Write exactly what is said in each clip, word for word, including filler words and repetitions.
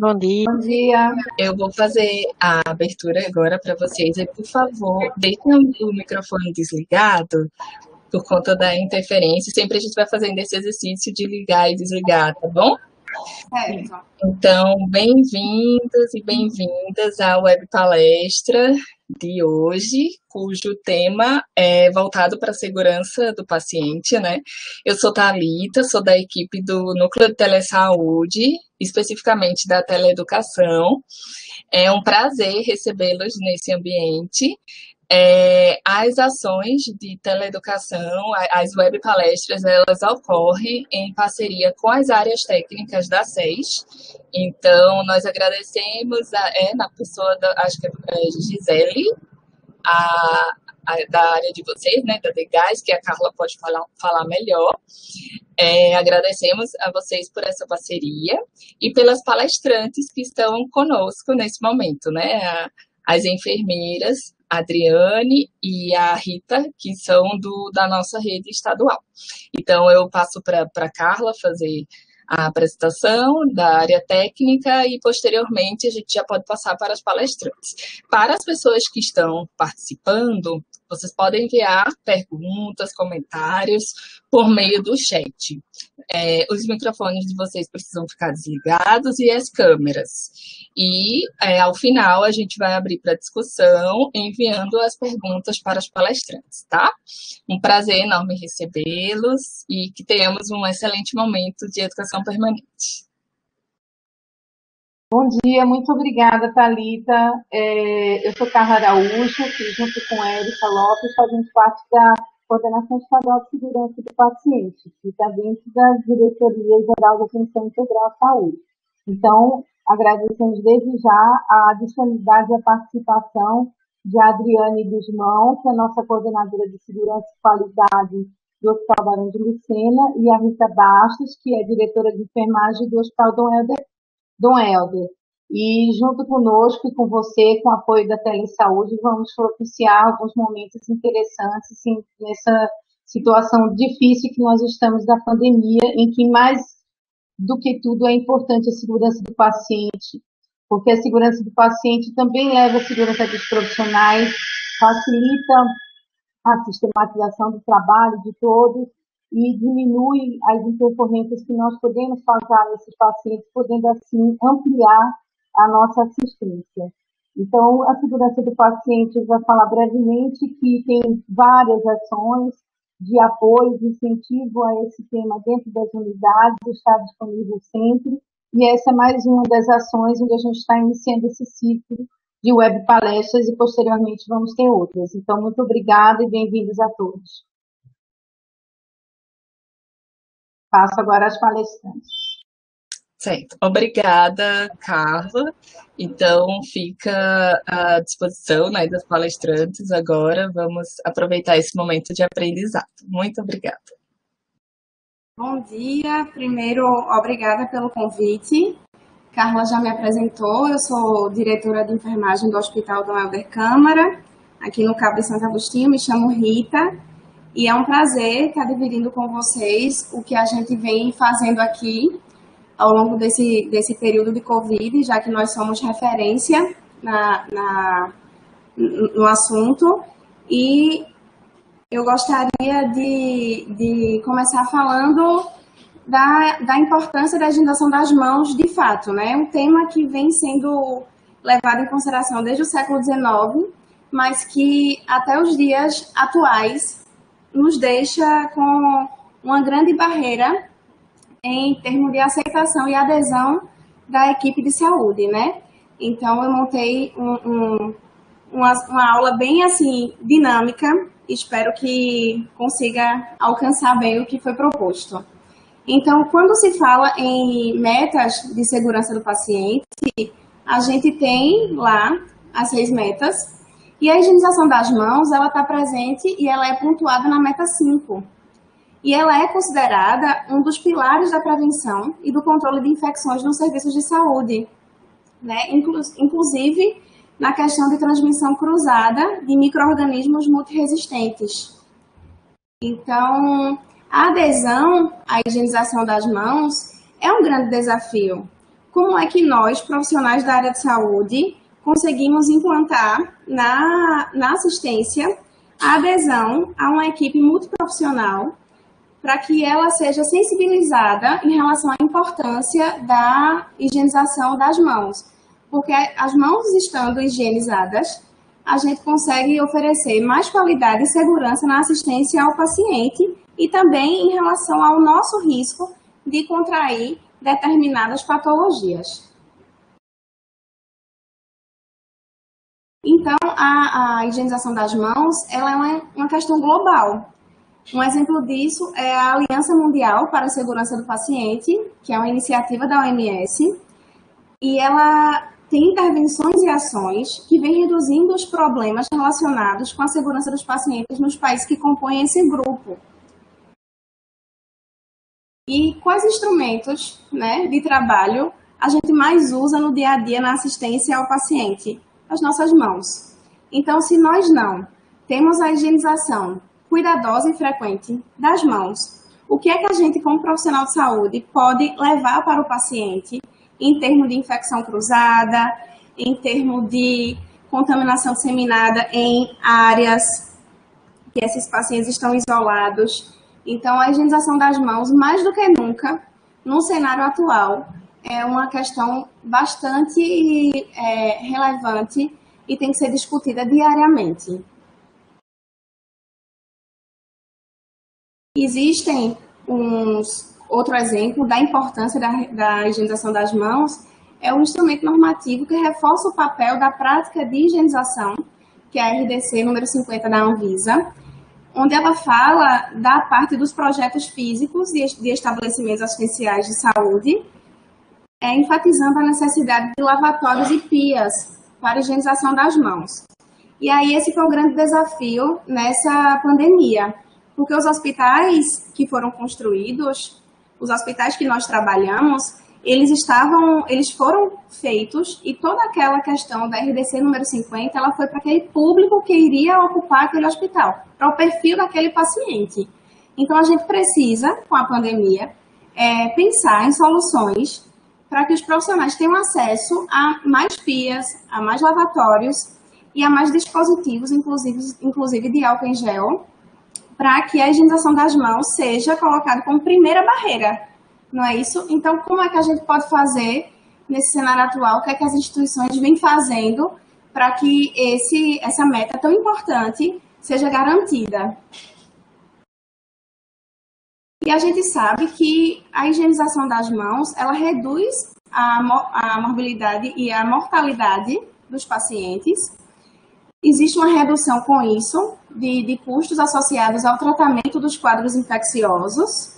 Bom dia. Bom dia. Eu vou fazer a abertura agora para vocês e, por favor, deixem o microfone desligado por conta da interferência. Sempre a gente vai fazendo esse exercício de ligar e desligar, tá bom? Certo. Então, bem-vindos e bem-vindas à web palestra de hoje, cujo tema é voltado para a segurança do paciente, né? Eu sou Thalita, sou da equipe do Núcleo de Telesaúde, especificamente da teleeducação. É um prazer recebê-los nesse ambiente. É, as ações de teleeducação, as web palestras, elas ocorrem em parceria com as áreas técnicas da S E S. Então, nós agradecemos, a, é, na pessoa, da, acho que é Gisele, a, a, da área de vocês, né, da Degás, que a Carla pode falar, falar melhor. É, agradecemos a vocês por essa parceria e pelas palestrantes que estão conosco nesse momento, né, a, as enfermeiras, a Adriane e a Rita, que são do, da nossa rede estadual. Então, eu passo para a Carla fazer a apresentação da área técnica e, posteriormente, a gente já pode passar para as palestrantes. Para as pessoas que estão participando, vocês podem enviar perguntas, comentários por meio do chat. É, os microfones de vocês precisam ficar desligados e as câmeras. E, é, ao final, a gente vai abrir para discussão, enviando as perguntas para as palestrantes, tá? Um prazer enorme recebê-los e que tenhamos um excelente momento de educação permanente. Bom dia, muito obrigada, Thalita. É, eu sou Carla Araújo, que junto com a Érica Lopes fazemos parte da Coordenação Estadual de Segurança do Paciente, que está dentro da Diretoria Geral de Atenção Integral à Saúde. Então, agradecemos desde já a disponibilidade e a participação de Adriane Guzmão, que é a nossa coordenadora de Segurança e Qualidade do Hospital Barão de Lucena, e a Rita Bastos, que é diretora de enfermagem do Hospital Dom Helder. Dom Helder. E junto conosco e com você, com o apoio da Telesaúde, vamos propiciar alguns momentos interessantes assim, nessa situação difícil que nós estamos da pandemia, em que mais do que tudo é importante a segurança do paciente, porque a segurança do paciente também leva a segurança dos profissionais, facilita a sistematização do trabalho de todos e diminui as intercorrências que nós podemos causar nesses pacientes, podendo assim ampliar a nossa assistência. Então, a segurança do paciente, eu vou falar brevemente que tem várias ações de apoio, de incentivo a esse tema dentro das unidades, está disponível sempre, e essa é mais uma das ações onde a gente está iniciando esse ciclo de web palestras e posteriormente vamos ter outras. Então, muito obrigada e bem-vindos a todos. Passo agora às palestrantes. Certo. Obrigada, Carla. Então, fica à disposição, né, das palestrantes agora. Vamos aproveitar esse momento de aprendizado. Muito obrigada. Bom dia. Primeiro, obrigada pelo convite. Carla já me apresentou. Eu sou diretora de enfermagem do Hospital Dom Helder Câmara, aqui no Cabo de Santo Agostinho. Me chamo Rita. E é um prazer estar dividindo com vocês o que a gente vem fazendo aqui ao longo desse, desse período de Covid, já que nós somos referência na, na, no assunto. E eu gostaria de, de começar falando da, da importância da higienização das mãos, de fato, né? Um tema que vem sendo levado em consideração desde o século dezenove, mas que até os dias atuais nos deixa com uma grande barreira em termos de aceitação e adesão da equipe de saúde, né? Então, eu montei um, um, uma, uma aula bem, assim, dinâmica, espero que consiga alcançar bem o que foi proposto. Então, quando se fala em metas de segurança do paciente, a gente tem lá as seis metas. E a higienização das mãos, ela está presente e ela é pontuada na meta cinco. E ela é considerada um dos pilares da prevenção e do controle de infecções nos serviços de saúde, né? Inclusive na questão de transmissão cruzada de micro-organismos multiresistentes. Então, a adesão à higienização das mãos é um grande desafio, como é que nós, profissionais da área de saúde, conseguimos implantar na, na assistência a adesão a uma equipe multiprofissional para que ela seja sensibilizada em relação à importância da higienização das mãos. Porque as mãos estando higienizadas, a gente consegue oferecer mais qualidade e segurança na assistência ao paciente e também em relação ao nosso risco de contrair determinadas patologias. Então, a, a higienização das mãos ela é uma, uma questão global. Um exemplo disso é a Aliança Mundial para a Segurança do Paciente, que é uma iniciativa da O M S, e ela tem intervenções e ações que vêm reduzindo os problemas relacionados com a segurança dos pacientes nos países que compõem esse grupo. E quais instrumentos, né, de trabalho a gente mais usa no dia a dia na assistência ao paciente? As nossas mãos. Então, se nós não temos a higienização cuidadosa e frequente das mãos, o que é que a gente, como profissional de saúde, pode levar para o paciente em termos de infecção cruzada, em termos de contaminação disseminada em áreas que esses pacientes estão isolados? Então, a higienização das mãos, mais do que nunca, no cenário atual, é uma questão bastante é, relevante e tem que ser discutida diariamente. Existem uns, outro exemplo da importância da, da higienização das mãos, é um instrumento normativo que reforça o papel da prática de higienização, que é a R D C número cinquenta da Anvisa, onde ela fala da parte dos projetos físicos de estabelecimentos assistenciais de saúde, é, enfatizando a necessidade de lavatórios e pias para a higienização das mãos. E aí esse foi o grande desafio nessa pandemia, porque os hospitais que foram construídos, os hospitais que nós trabalhamos, eles estavam, eles foram feitos e toda aquela questão da R D C número cinquenta, ela foi para aquele público que iria ocupar aquele hospital, para o perfil daquele paciente. Então a gente precisa, com a pandemia, é, pensar em soluções para que os profissionais tenham acesso a mais pias, a mais lavatórios e a mais dispositivos, inclusive, inclusive de álcool em gel, para que a higienização das mãos seja colocada como primeira barreira, não é isso? Então, como é que a gente pode fazer nesse cenário atual? O que é que as instituições vêm fazendo para que esse, essa meta tão importante seja garantida? E a gente sabe que a higienização das mãos, ela reduz a, a morbilidade e a mortalidade dos pacientes. Existe uma redução com isso de, de custos associados ao tratamento dos quadros infecciosos.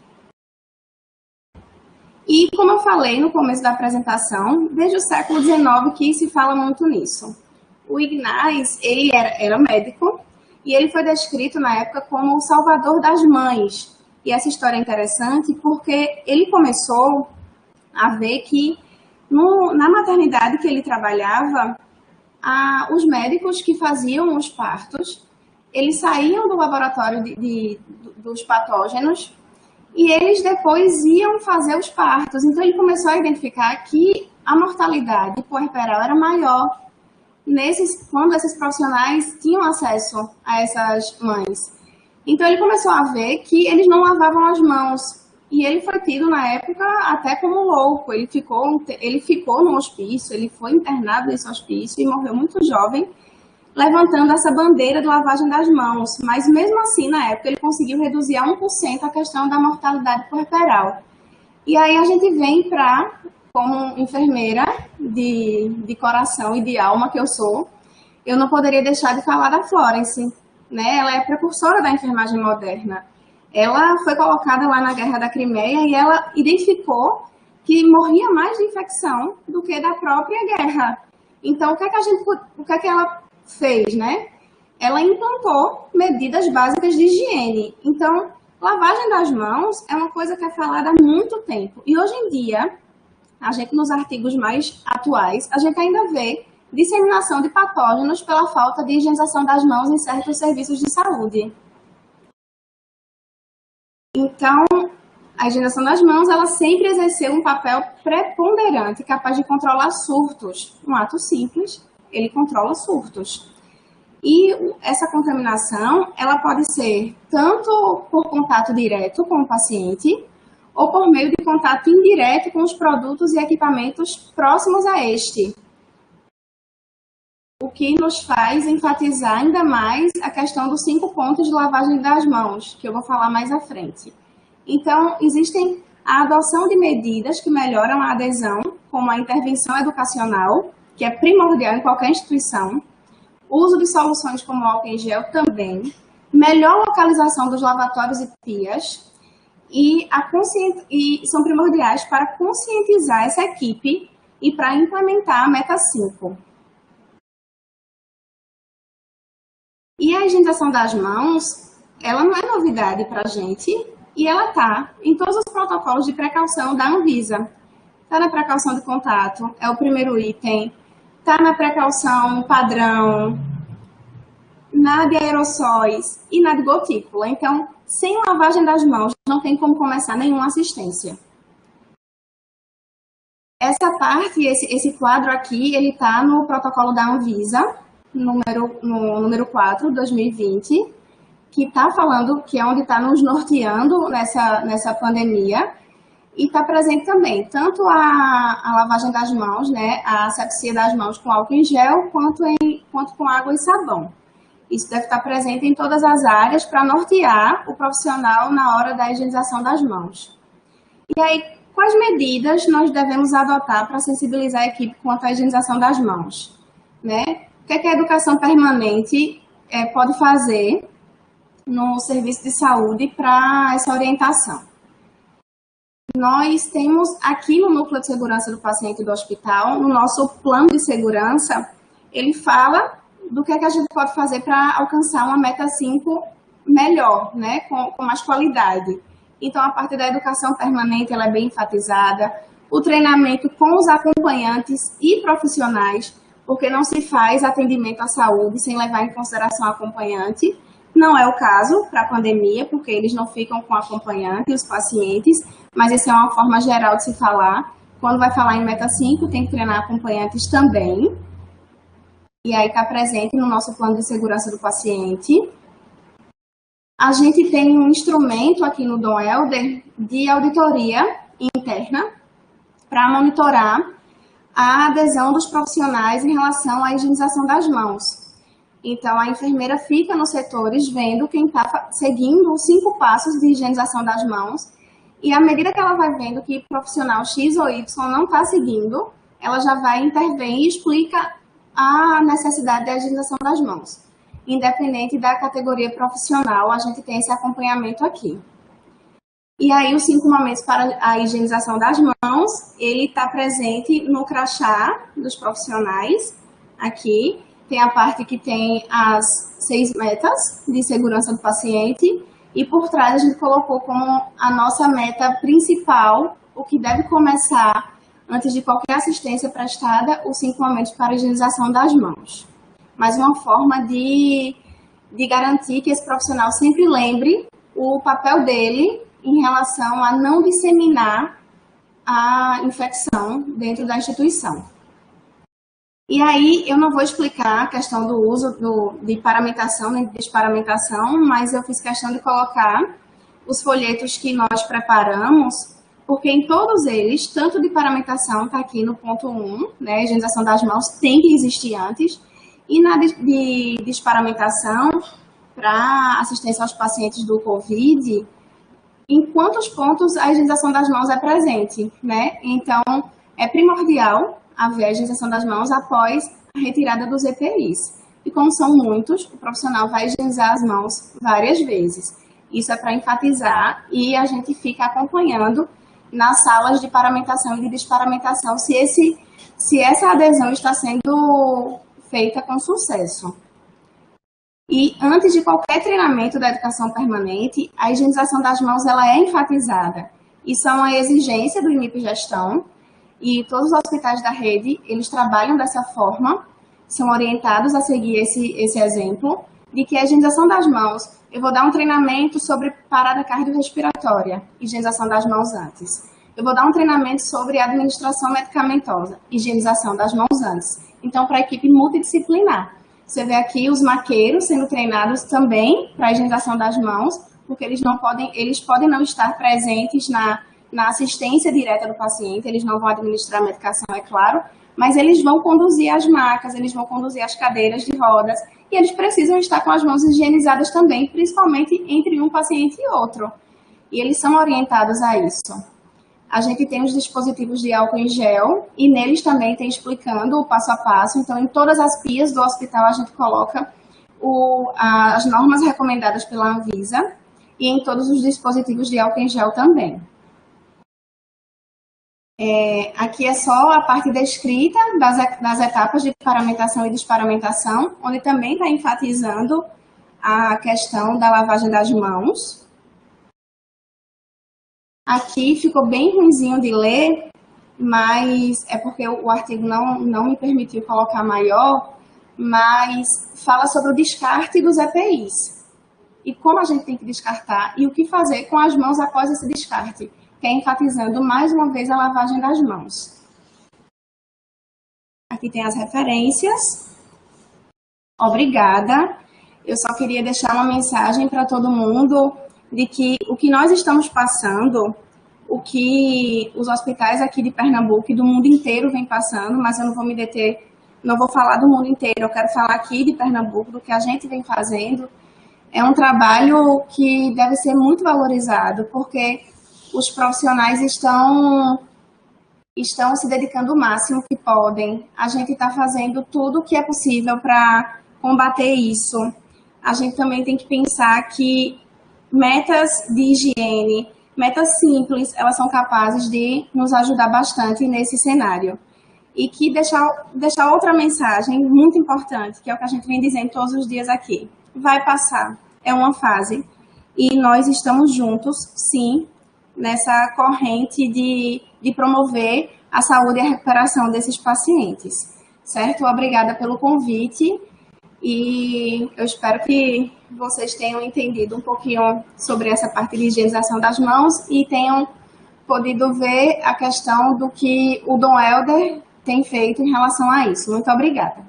E, como eu falei no começo da apresentação, desde o século dezenove que se fala muito nisso. O Ignaz, ele era, era médico e ele foi descrito na época como o salvador das mães. E essa história é interessante porque ele começou a ver que no, na maternidade que ele trabalhava, a, os médicos que faziam os partos, eles saíam do laboratório de, de, dos patógenos e eles depois iam fazer os partos. Então, ele começou a identificar que a mortalidade puerperal era maior nesses, quando esses profissionais tinham acesso a essas mães. Então, ele começou a ver que eles não lavavam as mãos. E ele foi tido, na época, até como louco. Ele ficou, ele ficou no hospício, ele foi internado nesse hospício e morreu muito jovem, levantando essa bandeira de lavagem das mãos. Mas, mesmo assim, na época, ele conseguiu reduzir a um por cento a questão da mortalidade puerperal. E aí a gente vem para, como enfermeira de, de coração e de alma que eu sou, eu não poderia deixar de falar da Florence, né? Ela é precursora da enfermagem moderna. Ela foi colocada lá na Guerra da Crimeia e ela identificou que morria mais de infecção do que da própria guerra. Então, o que é que a gente, o que é que ela fez, né? Ela implantou medidas básicas de higiene. Então, lavagem das mãos é uma coisa que é falada há muito tempo. E hoje em dia, a gente nos artigos mais atuais, a gente ainda vê disseminação de patógenos pela falta de higienização das mãos em certos serviços de saúde. Então, a higienização das mãos, ela sempre exerceu um papel preponderante, capaz de controlar surtos. Um ato simples, ele controla surtos. E essa contaminação, ela pode ser tanto por contato direto com o paciente, ou por meio de contato indireto com os produtos e equipamentos próximos a este. O que nos faz enfatizar ainda mais a questão dos cinco pontos de lavagem das mãos, que eu vou falar mais à frente. Então, existem a adoção de medidas que melhoram a adesão, como a intervenção educacional, que é primordial em qualquer instituição, o uso de soluções como álcool em gel também, melhor localização dos lavatórios e pias, e, a conscient... e são primordiais para conscientizar essa equipe e para implementar a meta cinco. E a higienização das mãos, ela não é novidade para a gente, e ela está em todos os protocolos de precaução da Anvisa. Está na precaução de contato, é o primeiro item. Está na precaução padrão, na de aerossóis e na de gotícula. Então, sem lavagem das mãos, não tem como começar nenhuma assistência. Essa parte, esse, esse quadro aqui, ele está no protocolo da Anvisa, número, no número quatro, dois mil e vinte, que está falando, que é onde está nos norteando nessa, nessa pandemia, e está presente também tanto a, a lavagem das mãos, né, a asepsia das mãos com álcool em gel, quanto, em, quanto com água e sabão. Isso deve estar presente em todas as áreas para nortear o profissional na hora da higienização das mãos. E aí, quais medidas nós devemos adotar para sensibilizar a equipe quanto à higienização das mãos? Né? O que é que a educação permanente é, pode fazer no serviço de saúde para essa orientação? Nós temos aqui no Núcleo de Segurança do Paciente do Hospital, no nosso plano de segurança, ele fala do que é que a gente pode fazer para alcançar uma meta cinco melhor, né, com, com mais qualidade. Então, a parte da educação permanente, ela é bem enfatizada, o treinamento com os acompanhantes e profissionais, porque não se faz atendimento à saúde sem levar em consideração o acompanhante. Não é o caso para a pandemia, porque eles não ficam com o acompanhante, os pacientes, mas essa é uma forma geral de se falar. Quando vai falar em meta cinco, tem que treinar acompanhantes também. E aí está presente no nosso plano de segurança do paciente. A gente tem um instrumento aqui no Dom Helder de auditoria interna para monitorar a adesão dos profissionais em relação à higienização das mãos. Então, a enfermeira fica nos setores vendo quem está seguindo os cinco passos de higienização das mãos, e à medida que ela vai vendo que o profissional X ou Y não está seguindo, ela já vai intervir e explica a necessidade da higienização das mãos. Independente da categoria profissional, a gente tem esse acompanhamento aqui. E aí, os cinco momentos para a higienização das mãos, ele está presente no crachá dos profissionais, aqui. Tem a parte que tem as seis metas de segurança do paciente, e por trás a gente colocou como a nossa meta principal, o que deve começar antes de qualquer assistência prestada, os cinco momentos para a higienização das mãos. Mas uma forma de, de garantir que esse profissional sempre lembre o papel dele em relação a não disseminar a infecção dentro da instituição. E aí, eu não vou explicar a questão do uso do, de paramentação, nem de desparamentação, mas eu fiz questão de colocar os folhetos que nós preparamos, porque em todos eles, tanto de paramentação, está aqui no ponto um, né, a higienização das mãos tem que existir antes, e na de, de desparamentação, para assistência aos pacientes do Covid, em quantos pontos a higienização das mãos é presente, né? Então, é primordial haver a higienização das mãos após a retirada dos E P Is. E como são muitos, o profissional vai higienizar as mãos várias vezes. Isso é para enfatizar e a gente fica acompanhando nas salas de paramentação e de desparamentação se, esse, se essa adesão está sendo feita com sucesso. E antes de qualquer treinamento da educação permanente, a higienização das mãos ela é enfatizada. Isso é uma exigência do I N P Gestão, e todos os hospitais da rede, eles trabalham dessa forma, são orientados a seguir esse, esse exemplo, de que a higienização das mãos, eu vou dar um treinamento sobre parada cardiorrespiratória, higienização das mãos antes. Eu vou dar um treinamento sobre administração medicamentosa, higienização das mãos antes. Então, para a equipe multidisciplinar. Você vê aqui os maqueiros sendo treinados também para a higienização das mãos, porque eles não podem, eles podem não estar presentes na, na assistência direta do paciente, eles não vão administrar a medicação, é claro, mas eles vão conduzir as macas, eles vão conduzir as cadeiras de rodas, e eles precisam estar com as mãos higienizadas também, principalmente entre um paciente e outro. E eles são orientados a isso. A gente tem os dispositivos de álcool em gel, e neles também tem explicando o passo a passo. Então, em todas as pias do hospital, a gente coloca o, as normas recomendadas pela Anvisa, e em todos os dispositivos de álcool em gel também. É, aqui é só a parte descrita das, das etapas de paramentação e desparamentação, onde também está enfatizando a questão da lavagem das mãos. Aqui ficou bem ruinzinho de ler, mas é porque o artigo não, não me permitiu colocar maior, mas fala sobre o descarte dos E P Is. E como a gente tem que descartar e o que fazer com as mãos após esse descarte, que é enfatizando mais uma vez a lavagem das mãos. Aqui tem as referências. Obrigada. Eu só queria deixar uma mensagem para todo mundo de que o que nós estamos passando, o que os hospitais aqui de Pernambuco e do mundo inteiro vem passando, mas eu não vou me deter, não vou falar do mundo inteiro, eu quero falar aqui de Pernambuco, do que a gente vem fazendo. É um trabalho que deve ser muito valorizado, porque os profissionais estão, estão se dedicando o máximo que podem. A gente está fazendo tudo o que é possível para combater isso. A gente também tem que pensar que metas de higiene, metas simples, elas são capazes de nos ajudar bastante nesse cenário. E que deixar, deixar outra mensagem muito importante, que é o que a gente vem dizendo todos os dias aqui. Vai passar, é uma fase. E nós estamos juntos, sim, nessa corrente de, de promover a saúde e a recuperação desses pacientes. Certo? Obrigada pelo convite. E eu espero que vocês tenham entendido um pouquinho sobre essa parte de higienização das mãos e tenham podido ver a questão do que o Dom Helder tem feito em relação a isso. Muito obrigada.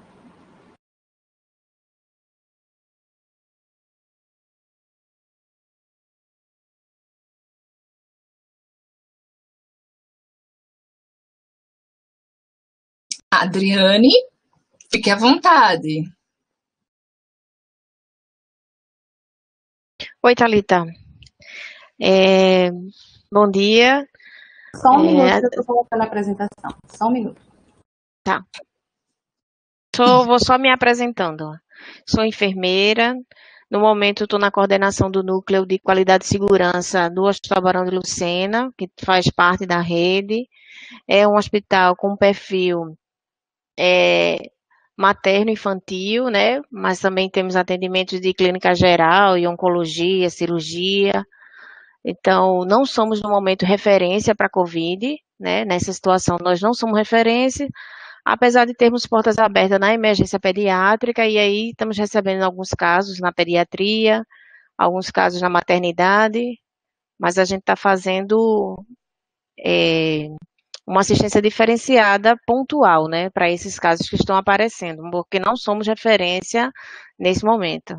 Adriane, fique à vontade. Oi, Thalita. É, bom dia. Só um é... minuto que eu estou colocando a apresentação. Só um minuto. Tá. Sou, vou só me apresentando. Sou enfermeira. No momento, estou na coordenação do Núcleo de Qualidade e Segurança do Hospital Barão de Lucena, que faz parte da rede. É um hospital com perfil é, materno-infantil, né? Mas também temos atendimentos de clínica geral e oncologia, cirurgia. Então, não somos no momento referência para a Covid, né? Nessa situação, nós não somos referência, apesar de termos portas abertas na emergência pediátrica, e aí estamos recebendo alguns casos na pediatria, alguns casos na maternidade, mas a gente está fazendo é, uma assistência diferenciada, pontual, né, para esses casos que estão aparecendo, porque não somos referência nesse momento.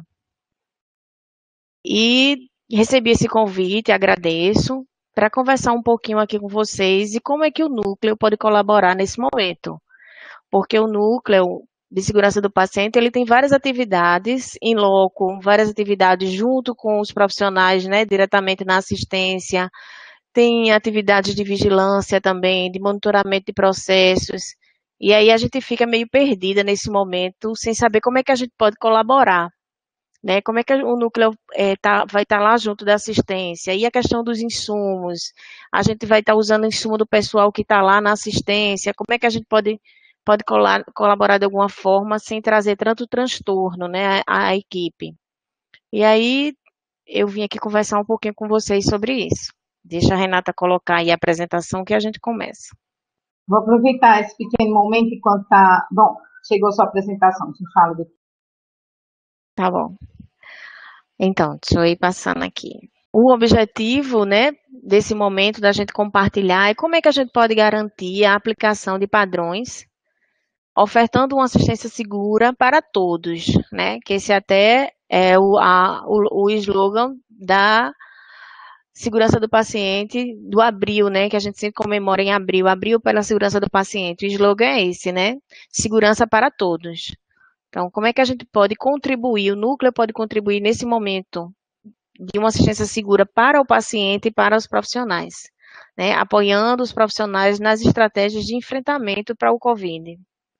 E recebi esse convite, agradeço, para conversar um pouquinho aqui com vocês e como é que o núcleo pode colaborar nesse momento. Porque o núcleo de segurança do paciente, ele tem várias atividades em loco, várias atividades junto com os profissionais, né, diretamente na assistência, tem atividades de vigilância também, de monitoramento de processos, e aí a gente fica meio perdida nesse momento, sem saber como é que a gente pode colaborar, né, como é que o núcleo é, tá, vai estar tá lá junto da assistência, e a questão dos insumos, a gente vai estar tá usando o insumo do pessoal que está lá na assistência, como é que a gente pode pode colaborar de alguma forma sem trazer tanto transtorno, né, à, à equipe. E aí, eu vim aqui conversar um pouquinho com vocês sobre isso. Deixa a Renata colocar aí a apresentação que a gente começa. Vou aproveitar esse pequeno momento enquanto está... Bom, chegou sua apresentação, te falo depois. Tá bom. Então, deixa eu ir passando aqui. O objetivo, né, desse momento da gente compartilhar é como é que a gente pode garantir a aplicação de padrões, ofertando uma assistência segura para todos, né? Que esse até é o, a, o, o slogan da segurança do paciente do abril, né? Que a gente sempre comemora em abril, abril pela segurança do paciente. O slogan é esse, né? Segurança para todos. Então, como é que a gente pode contribuir, o núcleo pode contribuir nesse momento de uma assistência segura para o paciente e para os profissionais, né? Apoiando os profissionais nas estratégias de enfrentamento para o Covid.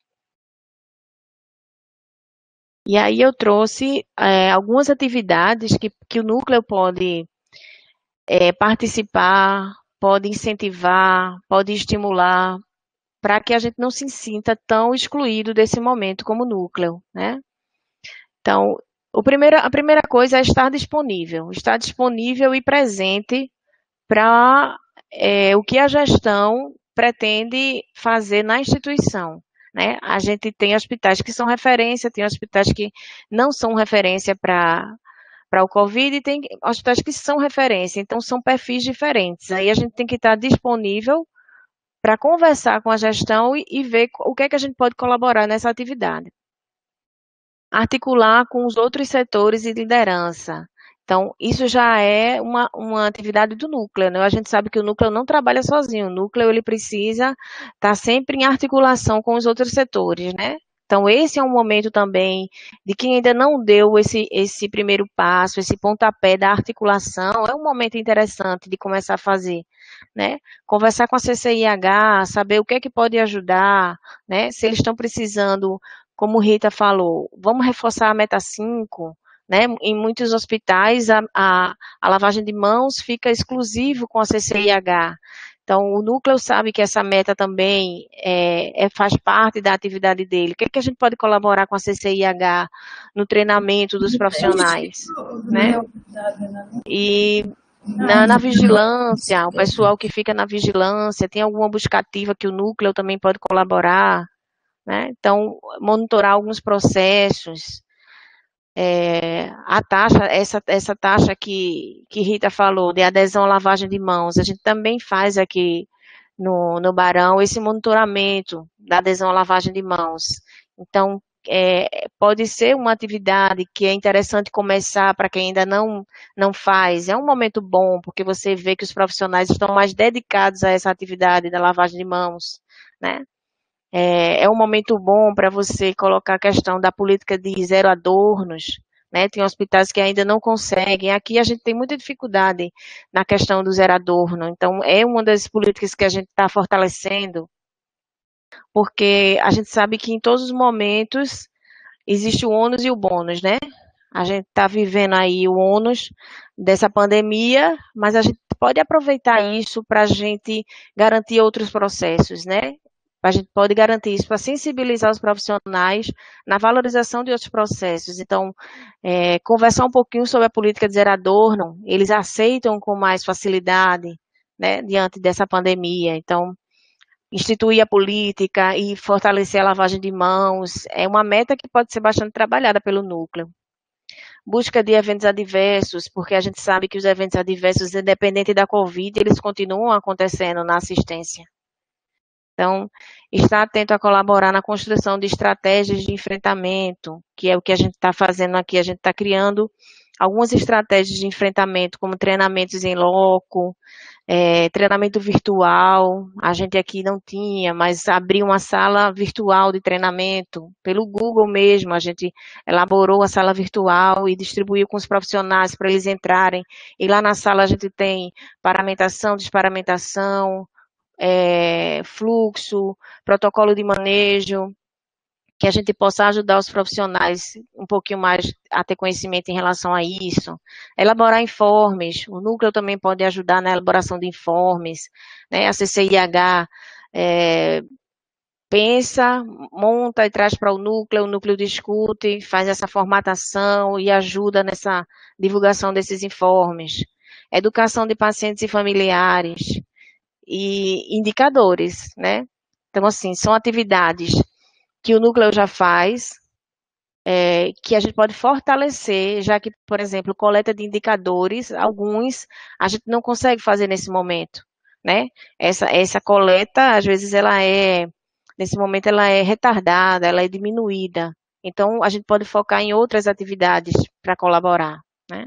E aí eu trouxe é, algumas atividades que, que o núcleo pode é, participar, pode incentivar, pode estimular, para que a gente não se sinta tão excluído desse momento como núcleo, né? Então, o primeiro, a primeira coisa é estar disponível, estar disponível e presente para é, o que a gestão pretende fazer na instituição, né? A gente tem hospitais que são referência, tem hospitais que não são referência para para o Covid e tem hospitais que são referência, então são perfis diferentes. Aí a gente tem que estar disponível para conversar com a gestão e, e ver o que é que a gente pode colaborar nessa atividade. Articular com os outros setores e liderança. Então, isso já é uma, uma atividade do núcleo, né? A gente sabe que o núcleo não trabalha sozinho, o núcleo ele precisa estar sempre em articulação com os outros setores, né? Então, esse é um momento também de quem ainda não deu esse, esse primeiro passo, esse pontapé da articulação, é um momento interessante de começar a fazer, né? Conversar com a C C I H, saber o que é que pode ajudar, né? Se eles estão precisando, como Rita falou, vamos reforçar a meta cinco, né? Em muitos hospitais, a, a, a lavagem de mãos fica exclusivo com a C C I H. Então, o núcleo sabe que essa meta também é, é, faz parte da atividade dele. O que é que a gente pode colaborar com a C C I H no treinamento dos profissionais, né? E na, na vigilância, o pessoal que fica na vigilância, tem alguma buscativa que o núcleo também pode colaborar, né? Então, monitorar alguns processos. É, a taxa, essa, essa taxa que, que Rita falou, de adesão à lavagem de mãos, a gente também faz aqui no, no Barão esse monitoramento da adesão à lavagem de mãos. Então, é, pode ser uma atividade que é interessante começar para quem ainda não, não faz. É um momento bom, porque você vê que os profissionais estão mais dedicados a essa atividade da lavagem de mãos, né? É, é um momento bom para você colocar a questão da política de zero adornos, né? Tem hospitais que ainda não conseguem. Aqui a gente tem muita dificuldade na questão do zero adorno. Então, é uma das políticas que a gente está fortalecendo, porque a gente sabe que em todos os momentos existe o ônus e o bônus, né? A gente está vivendo aí o ônus dessa pandemia, mas a gente pode aproveitar isso para a gente garantir outros processos, né? A gente pode garantir isso para sensibilizar os profissionais na valorização de outros processos. Então, é, conversar um pouquinho sobre a política de zero adorno, eles aceitam com mais facilidade, né, diante dessa pandemia. Então, instituir a política e fortalecer a lavagem de mãos é uma meta que pode ser bastante trabalhada pelo núcleo. Busca de eventos adversos, porque a gente sabe que os eventos adversos, independente da Covid, eles continuam acontecendo na assistência. Então, estar atento a colaborar na construção de estratégias de enfrentamento, que é o que a gente está fazendo aqui. A gente está criando algumas estratégias de enfrentamento, como treinamentos em loco, é, treinamento virtual. A gente aqui não tinha, mas abriu uma sala virtual de treinamento, pelo Google mesmo. A gente elaborou a sala virtual e distribuiu com os profissionais para eles entrarem. E lá na sala a gente tem paramentação, desparamentação, É, fluxo, protocolo de manejo, que a gente possa ajudar os profissionais um pouquinho mais a ter conhecimento em relação a isso. Elaborar informes, o núcleo também pode ajudar na elaboração de informes, né? A C C I H é, pensa, monta e traz para o núcleo, o núcleo discute, faz essa formatação e ajuda nessa divulgação desses informes. Educação de pacientes e familiares, e indicadores, né? Então, assim, são atividades que o núcleo já faz, é, que a gente pode fortalecer, já que, por exemplo, coleta de indicadores, alguns a gente não consegue fazer nesse momento, né? Essa, essa coleta, às vezes, ela é, nesse momento, ela é retardada, ela é diminuída. Então, a gente pode focar em outras atividades para colaborar, né?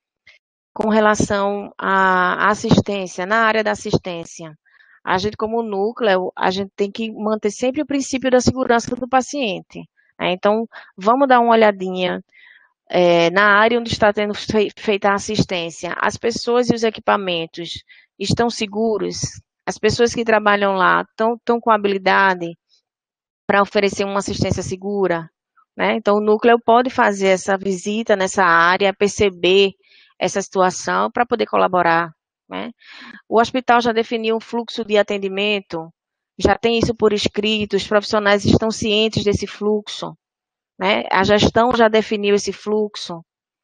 Com relação à assistência, na área da assistência, a gente, como núcleo, a gente tem que manter sempre o princípio da segurança do paciente, né? Então, vamos dar uma olhadinha é, na área onde está tendo feita a assistência. As pessoas e os equipamentos estão seguros? As pessoas que trabalham lá estão, estão com habilidade para oferecer uma assistência segura, né? Então, o núcleo pode fazer essa visita nessa área, perceber essa situação para poder colaborar, né? O hospital já definiu um fluxo de atendimento, já tem isso por escrito, os profissionais estão cientes desse fluxo, né? A gestão já definiu esse fluxo,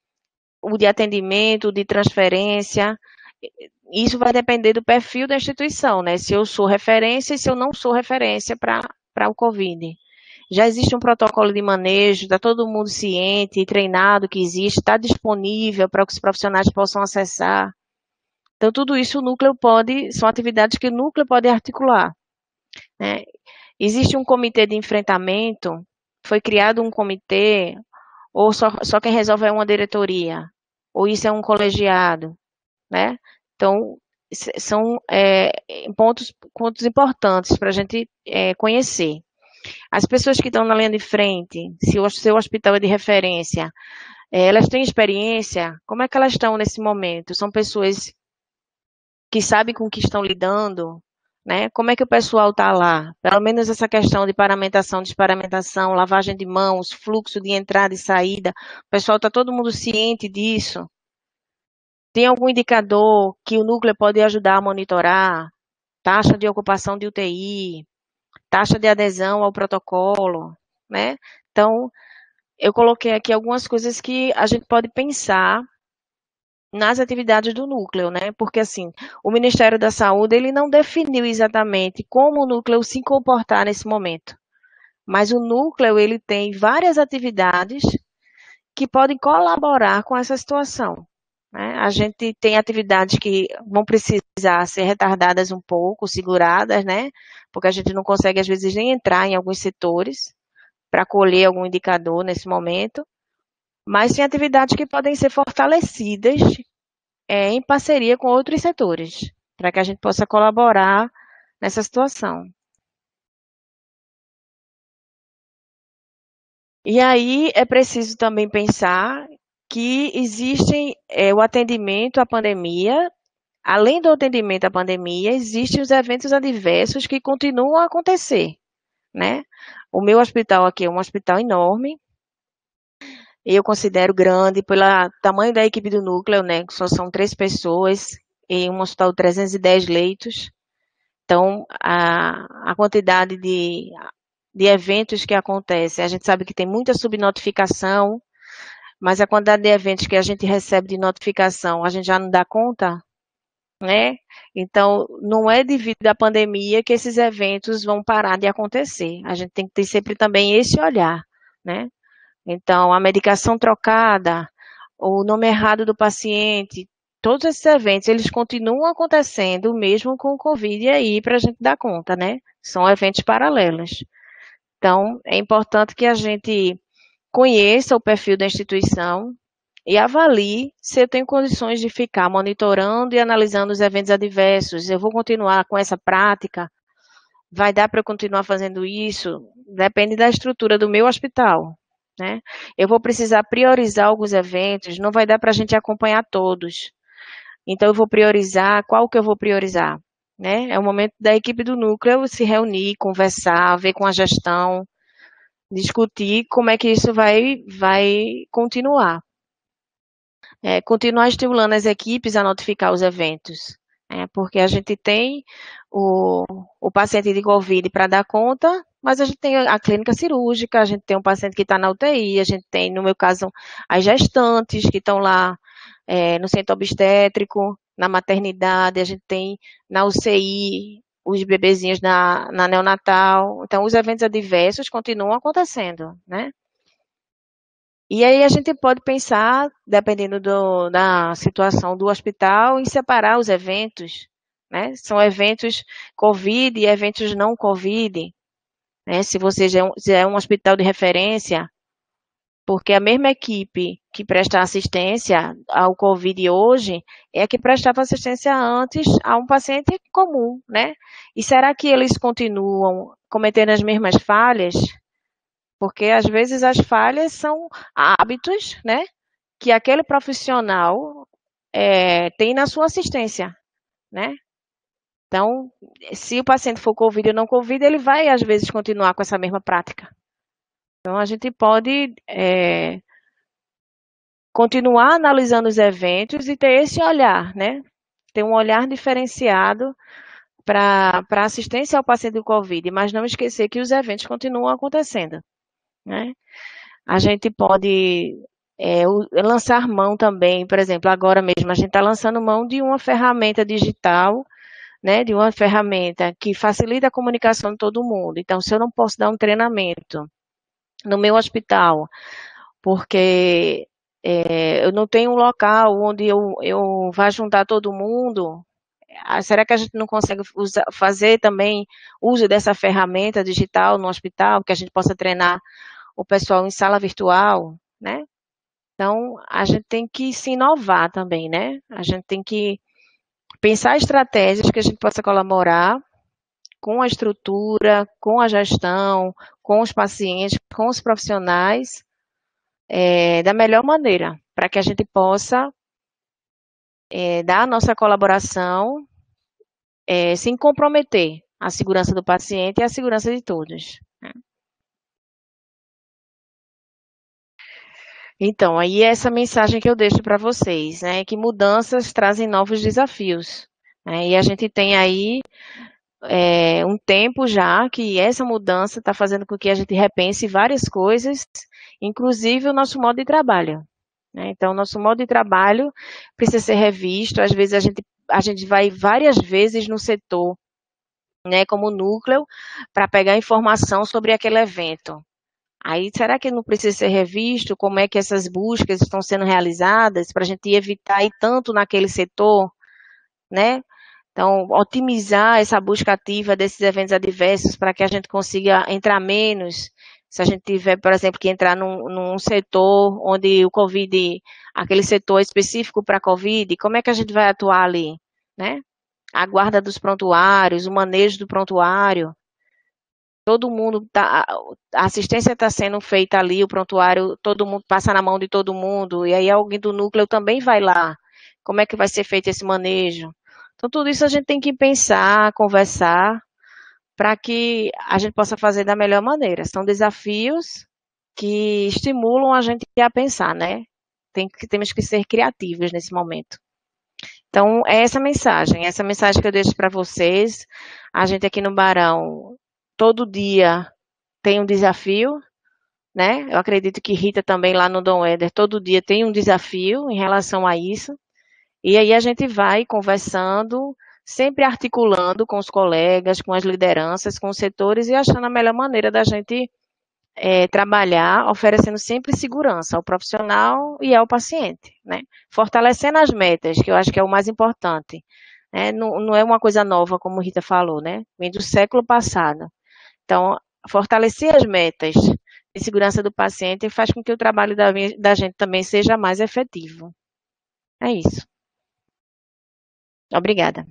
o de atendimento, o de transferência. Isso vai depender do perfil da instituição, né? Se eu sou referência e se eu não sou referência para para o Covid. Já existe um protocolo de manejo, está todo mundo ciente e treinado que existe, está disponível para que os profissionais possam acessar. Então, tudo isso o núcleo pode, são atividades que o núcleo pode articular, né? Existe um comitê de enfrentamento, foi criado um comitê, ou só, só quem resolve é uma diretoria, ou isso é um colegiado, né? Então, são é, pontos, pontos importantes para a gente é, conhecer. As pessoas que estão na linha de frente, se o seu hospital é de referência, é, elas têm experiência, como é que elas estão nesse momento? São pessoas que sabem com o que estão lidando, né? Como é que o pessoal está lá? Pelo menos essa questão de paramentação, desparamentação, lavagem de mãos, fluxo de entrada e saída, o pessoal está todo mundo ciente disso? Tem algum indicador que o núcleo pode ajudar a monitorar? Taxa de ocupação de U T I, taxa de adesão ao protocolo, né? Então, eu coloquei aqui algumas coisas que a gente pode pensar nas atividades do núcleo, né? Porque, assim, o Ministério da Saúde, ele não definiu exatamente como o núcleo se comportar nesse momento. Mas o núcleo, ele tem várias atividades que podem colaborar com essa situação, né? A gente tem atividades que vão precisar ser retardadas um pouco, seguradas, né? Porque a gente não consegue, às vezes, nem entrar em alguns setores para colher algum indicador nesse momento. Mas tem atividades que podem ser fortalecidas é, em parceria com outros setores, para que a gente possa colaborar nessa situação. E aí é preciso também pensar que existem é, o atendimento à pandemia, além do atendimento à pandemia, existem os eventos adversos que continuam a acontecer, né? O meu hospital aqui é um hospital enorme, eu considero grande pelo tamanho da equipe do núcleo, né? Só são três pessoas em um hospital de trezentos e dez leitos. Então, a, a quantidade de, de eventos que acontecem, a gente sabe que tem muita subnotificação, mas a quantidade de eventos que a gente recebe de notificação, a gente já não dá conta, né? Então, não é devido à pandemia que esses eventos vão parar de acontecer. A gente tem que ter sempre também esse olhar, né? Então, a medicação trocada, o nome errado do paciente, todos esses eventos, eles continuam acontecendo mesmo com o Covid aí, para a gente dar conta, né? São eventos paralelos. Então, é importante que a gente conheça o perfil da instituição e avalie se eu tenho condições de ficar monitorando e analisando os eventos adversos. Eu vou continuar com essa prática? Vai dar para eu continuar fazendo isso? Depende da estrutura do meu hospital, né? Eu vou precisar priorizar alguns eventos, não vai dar para a gente acompanhar todos. Então, eu vou priorizar, qual que eu vou priorizar, né? É o momento da equipe do núcleo se reunir, conversar, ver com a gestão, discutir como é que isso vai, vai continuar. É, continuar estimulando as equipes a notificar os eventos, né? Porque a gente tem o, o paciente de Covid para dar conta, mas a gente tem a clínica cirúrgica, a gente tem um paciente que está na U T I, a gente tem, no meu caso, as gestantes que estão lá é, no centro obstétrico, na maternidade, a gente tem na U C I, os bebezinhos na, na neonatal. Então, os eventos adversos continuam acontecendo, né? E aí a gente pode pensar, dependendo do, da situação do hospital, em separar os eventos, né? São eventos Covid e eventos não Covid, né? Se você já é um, já é um hospital de referência, porque a mesma equipe que presta assistência ao Covid hoje é a que prestava assistência antes a um paciente comum, né? E será que eles continuam cometendo as mesmas falhas? Porque às vezes as falhas são hábitos, né, que aquele profissional é, tem na sua assistência, né? Então, se o paciente for Covid ou não Covid, ele vai às vezes continuar com essa mesma prática. Então, a gente pode é, continuar analisando os eventos e ter esse olhar, né? Ter um olhar diferenciado para a assistência ao paciente do Covid, mas não esquecer que os eventos continuam acontecendo, né? A gente pode é, lançar mão também, por exemplo, agora mesmo a gente está lançando mão de uma ferramenta digital, né, de uma ferramenta que facilita a comunicação de todo mundo. Então, se eu não posso dar um treinamento no meu hospital, porque é, eu não tenho um local onde eu, eu vá juntar todo mundo, será que a gente não consegue usar, fazer também uso dessa ferramenta digital no hospital, que a gente possa treinar o pessoal em sala virtual, né? Então, a gente tem que se inovar também, né? A gente tem que pensar estratégias que a gente possa colaborar com a estrutura, com a gestão, com os pacientes, com os profissionais, é, da melhor maneira, para que a gente possa é, dar a nossa colaboração é, sem comprometer a segurança do paciente e a segurança de todos. Então, aí é essa mensagem que eu deixo para vocês, né, que mudanças trazem novos desafios, né, e a gente tem aí é, um tempo já que essa mudança está fazendo com que a gente repense várias coisas, inclusive o nosso modo de trabalho, né, então o nosso modo de trabalho precisa ser revisto, às vezes a gente, a gente vai várias vezes no setor, né, como núcleo, para pegar informação sobre aquele evento. Aí, será que não precisa ser revisto? Como é que essas buscas estão sendo realizadas para a gente evitar ir tanto naquele setor, né? Então, otimizar essa busca ativa desses eventos adversos para que a gente consiga entrar menos. Se a gente tiver, por exemplo, que entrar num, num setor onde o Covid, aquele setor específico para Covid, como é que a gente vai atuar ali, né? A guarda dos prontuários, o manejo do prontuário. Todo mundo tá, a assistência está sendo feita ali, o prontuário, todo mundo passa na mão de todo mundo, e aí alguém do núcleo também vai lá. Como é que vai ser feito esse manejo? Então, tudo isso a gente tem que pensar, conversar, para que a gente possa fazer da melhor maneira. São desafios que estimulam a gente a pensar, né? Tem que, temos que ser criativos nesse momento. Então, é essa mensagem, essa mensagem que eu deixo para vocês. A gente aqui no Barão, todo dia tem um desafio, né? Eu acredito que Rita também lá no Dom Éder, todo dia tem um desafio em relação a isso. E aí a gente vai conversando, sempre articulando com os colegas, com as lideranças, com os setores e achando a melhor maneira da gente é, trabalhar, oferecendo sempre segurança ao profissional e ao paciente, né? Fortalecendo as metas, que eu acho que é o mais importante. Né? Não, não é uma coisa nova, como Rita falou, né? Vem do século passado. Então, fortalecer as metas de segurança do paciente faz com que o trabalho da, da gente também seja mais efetivo. É isso. Obrigada.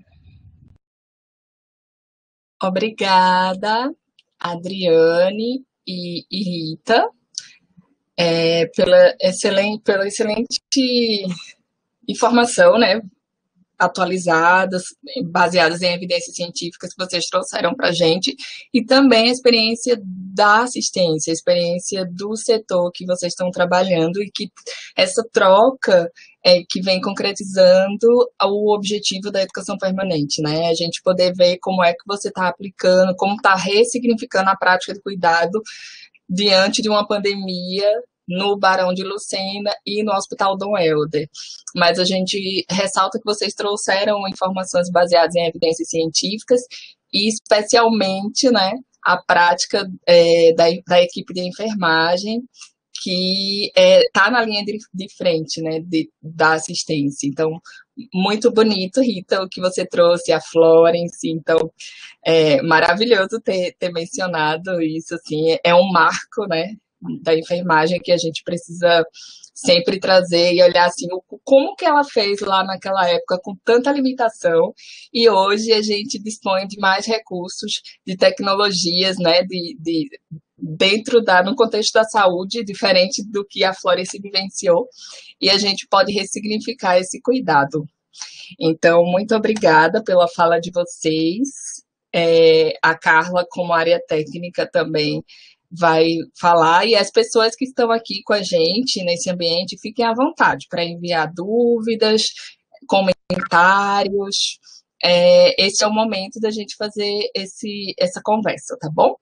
Obrigada, Adriane e, e Rita, é, pela, excelente, pela excelente informação, né? Atualizadas, baseadas em evidências científicas que vocês trouxeram para a gente, e também a experiência da assistência, a experiência do setor que vocês estão trabalhando, e que essa troca é que vem concretizando o objetivo da educação permanente, né? A gente poder ver como é que você está aplicando, como está ressignificando a prática de cuidado diante de uma pandemia no Barão de Lucena e no Hospital Dom Helder. Mas a gente ressalta que vocês trouxeram informações baseadas em evidências científicas e especialmente, né, a prática é, da, da equipe de enfermagem, que está é, na linha de, de frente, né, de, da assistência. Então, muito bonito, Rita, o que você trouxe, a Florence. Então, é maravilhoso ter, ter mencionado isso, assim, é um marco, né, da enfermagem que a gente precisa sempre trazer e olhar assim, o, como que ela fez lá naquela época com tanta limitação, e hoje a gente dispõe de mais recursos, de tecnologias, né, de, de, dentro da, no contexto da saúde, diferente do que a Florence vivenciou, e a gente pode ressignificar esse cuidado. Então, muito obrigada pela fala de vocês. É, a Carla, como área técnica, também vai falar, e as pessoas que estão aqui com a gente nesse ambiente, fiquem à vontade para enviar dúvidas, comentários. É, esse é o momento da gente fazer esse, essa conversa, tá bom?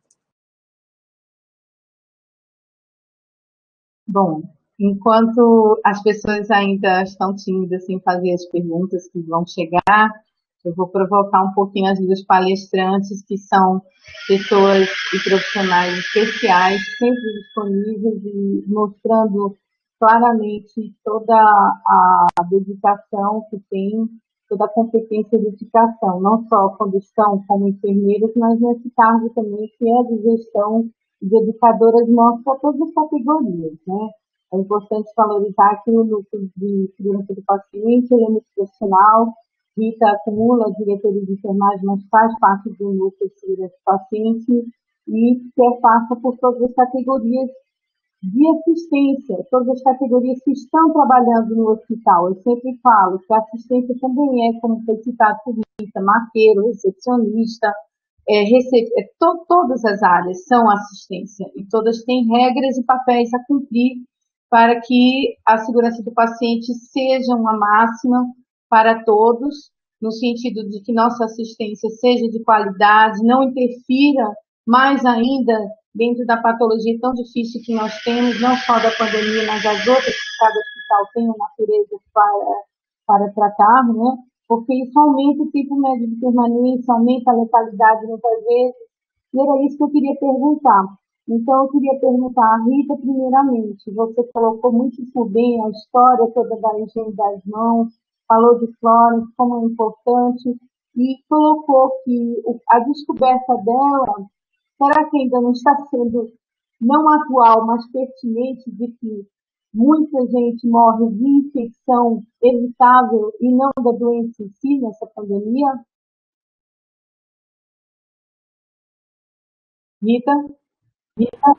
Bom, enquanto as pessoas ainda estão tímidas em fazer as perguntas que vão chegar, eu vou provocar um pouquinho as duas palestrantes, que são pessoas e profissionais especiais, sempre disponíveis e mostrando claramente toda a dedicação que tem, toda a competência e dedicação, não só quando estão como enfermeiros, mas nesse cargo também que é de gestão e de educadoras nossas para todas as categorias, né? É importante valorizar que o núcleo de segurança do paciente ele é muito profissional. Rita acumula a diretoria de enfermagem, mas faz parte do núcleo de segurança do paciente e quer passa por todas as categorias de assistência, todas as categorias que estão trabalhando no hospital. Eu sempre falo que a assistência também é, como foi citado por Rita, marqueiro, recepcionista, é, recep... é, to todas as áreas são assistência e todas têm regras e papéis a cumprir para que a segurança do paciente seja uma máxima para todos, no sentido de que nossa assistência seja de qualidade, não interfira mais ainda dentro da patologia tão difícil que nós temos, não só da pandemia, mas das outras que cada hospital tem uma natureza para, para tratar, né? Porque isso aumenta o tempo médio de permanência, aumenta a letalidade muitas vezes, e era isso que eu queria perguntar. Então, eu queria perguntar a Rita, primeiramente, você colocou muito bem a história toda da higiene das mãos, falou de Florence, como é importante, e colocou que a descoberta dela, será que ainda não está sendo, não atual, mas pertinente, de que muita gente morre de infecção evitável e não da doença em si, nessa pandemia? Rita? Rita?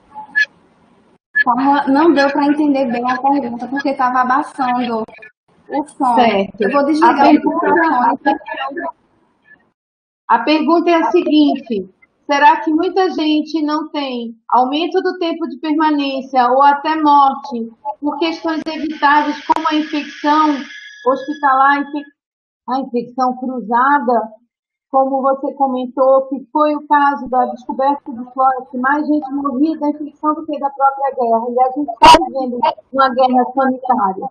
Não deu para entender bem a pergunta, porque estava abafando o som. Certo. Eu vou desligar a o pergunta, microfone. A pergunta é a seguinte: será que muita gente não tem aumento do tempo de permanência ou até morte por questões evitáveis, como a infecção hospitalar, a infecção cruzada, como você comentou, que foi o caso da descoberta de Florence, que mais gente morria da infecção do que da própria guerra, e a gente está vivendo uma guerra sanitária?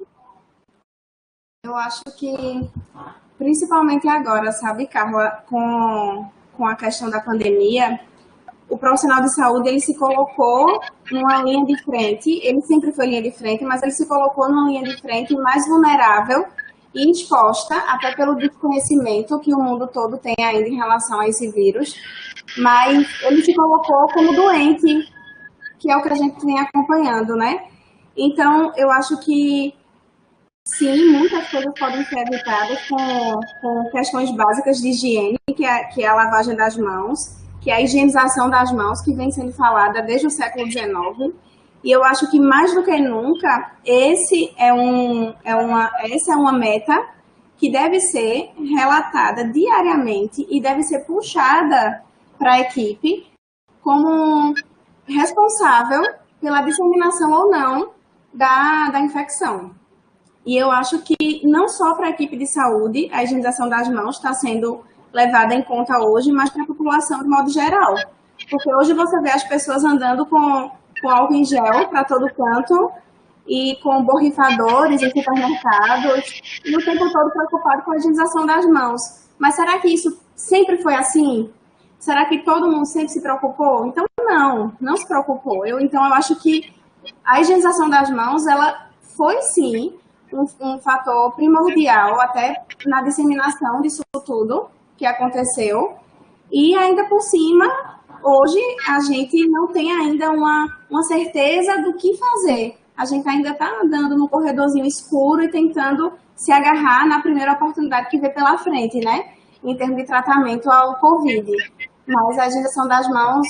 Eu acho que, principalmente agora, sabe, Carla, com, com a questão da pandemia, o profissional de saúde, ele se colocou numa linha de frente, ele sempre foi linha de frente, mas ele se colocou numa linha de frente mais vulnerável e exposta, até pelo desconhecimento que o mundo todo tem ainda em relação a esse vírus, mas ele se colocou como doente, que é o que a gente vem acompanhando, né? Então, eu acho que sim, muitas coisas podem ser evitadas com, com questões básicas de higiene, que é, que é a lavagem das mãos, que é a higienização das mãos, que vem sendo falada desde o século dezenove. E eu acho que, mais do que nunca, esse é um, é uma, essa é uma meta que deve ser relatada diariamente e deve ser puxada para a equipe como responsável pela disseminação ou não da, da infecção. E eu acho que não só para a equipe de saúde a higienização das mãos está sendo levada em conta hoje, mas para a população de modo geral. Porque hoje você vê as pessoas andando com, com álcool em gel para todo canto e com borrifadores em supermercados e o tempo todo preocupado com a higienização das mãos. Mas será que isso sempre foi assim? Será que todo mundo sempre se preocupou? Então, não, não se preocupou. Eu, então, eu acho que A higienização das mãos, ela foi sim um, um fator primordial até na disseminação disso tudo que aconteceu. E ainda por cima, hoje a gente não tem ainda uma, uma certeza do que fazer. A gente ainda está andando num corredorzinho escuro e tentando se agarrar na primeira oportunidade que vê pela frente, né? Em termos de tratamento ao Covid. Mas a higienização das mãos,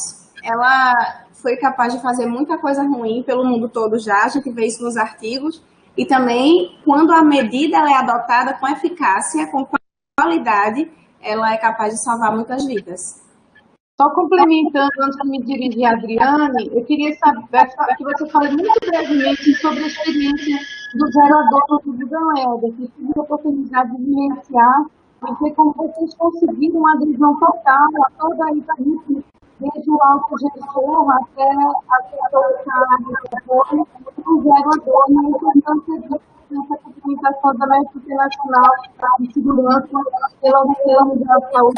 ela foi capaz de fazer muita coisa ruim pelo mundo todo já, a gente vê isso nos artigos. E também, quando a medida ela é adotada com eficácia, com qualidade, ela é capaz de salvar muitas vidas. Só complementando, antes de me dirigir a Adriane, eu queria saber que você fale muito brevemente sobre a experiência do Zero a Dois do Budão Helder, que tive a oportunidade de vivenciar e ver como vocês conseguiram uma adesão total a toda a equipe, desde o alto gestor até a colocar de apoio, do Zero a Dois, na importância dessa comunicação da Meta Internacional de Segurança pela Organização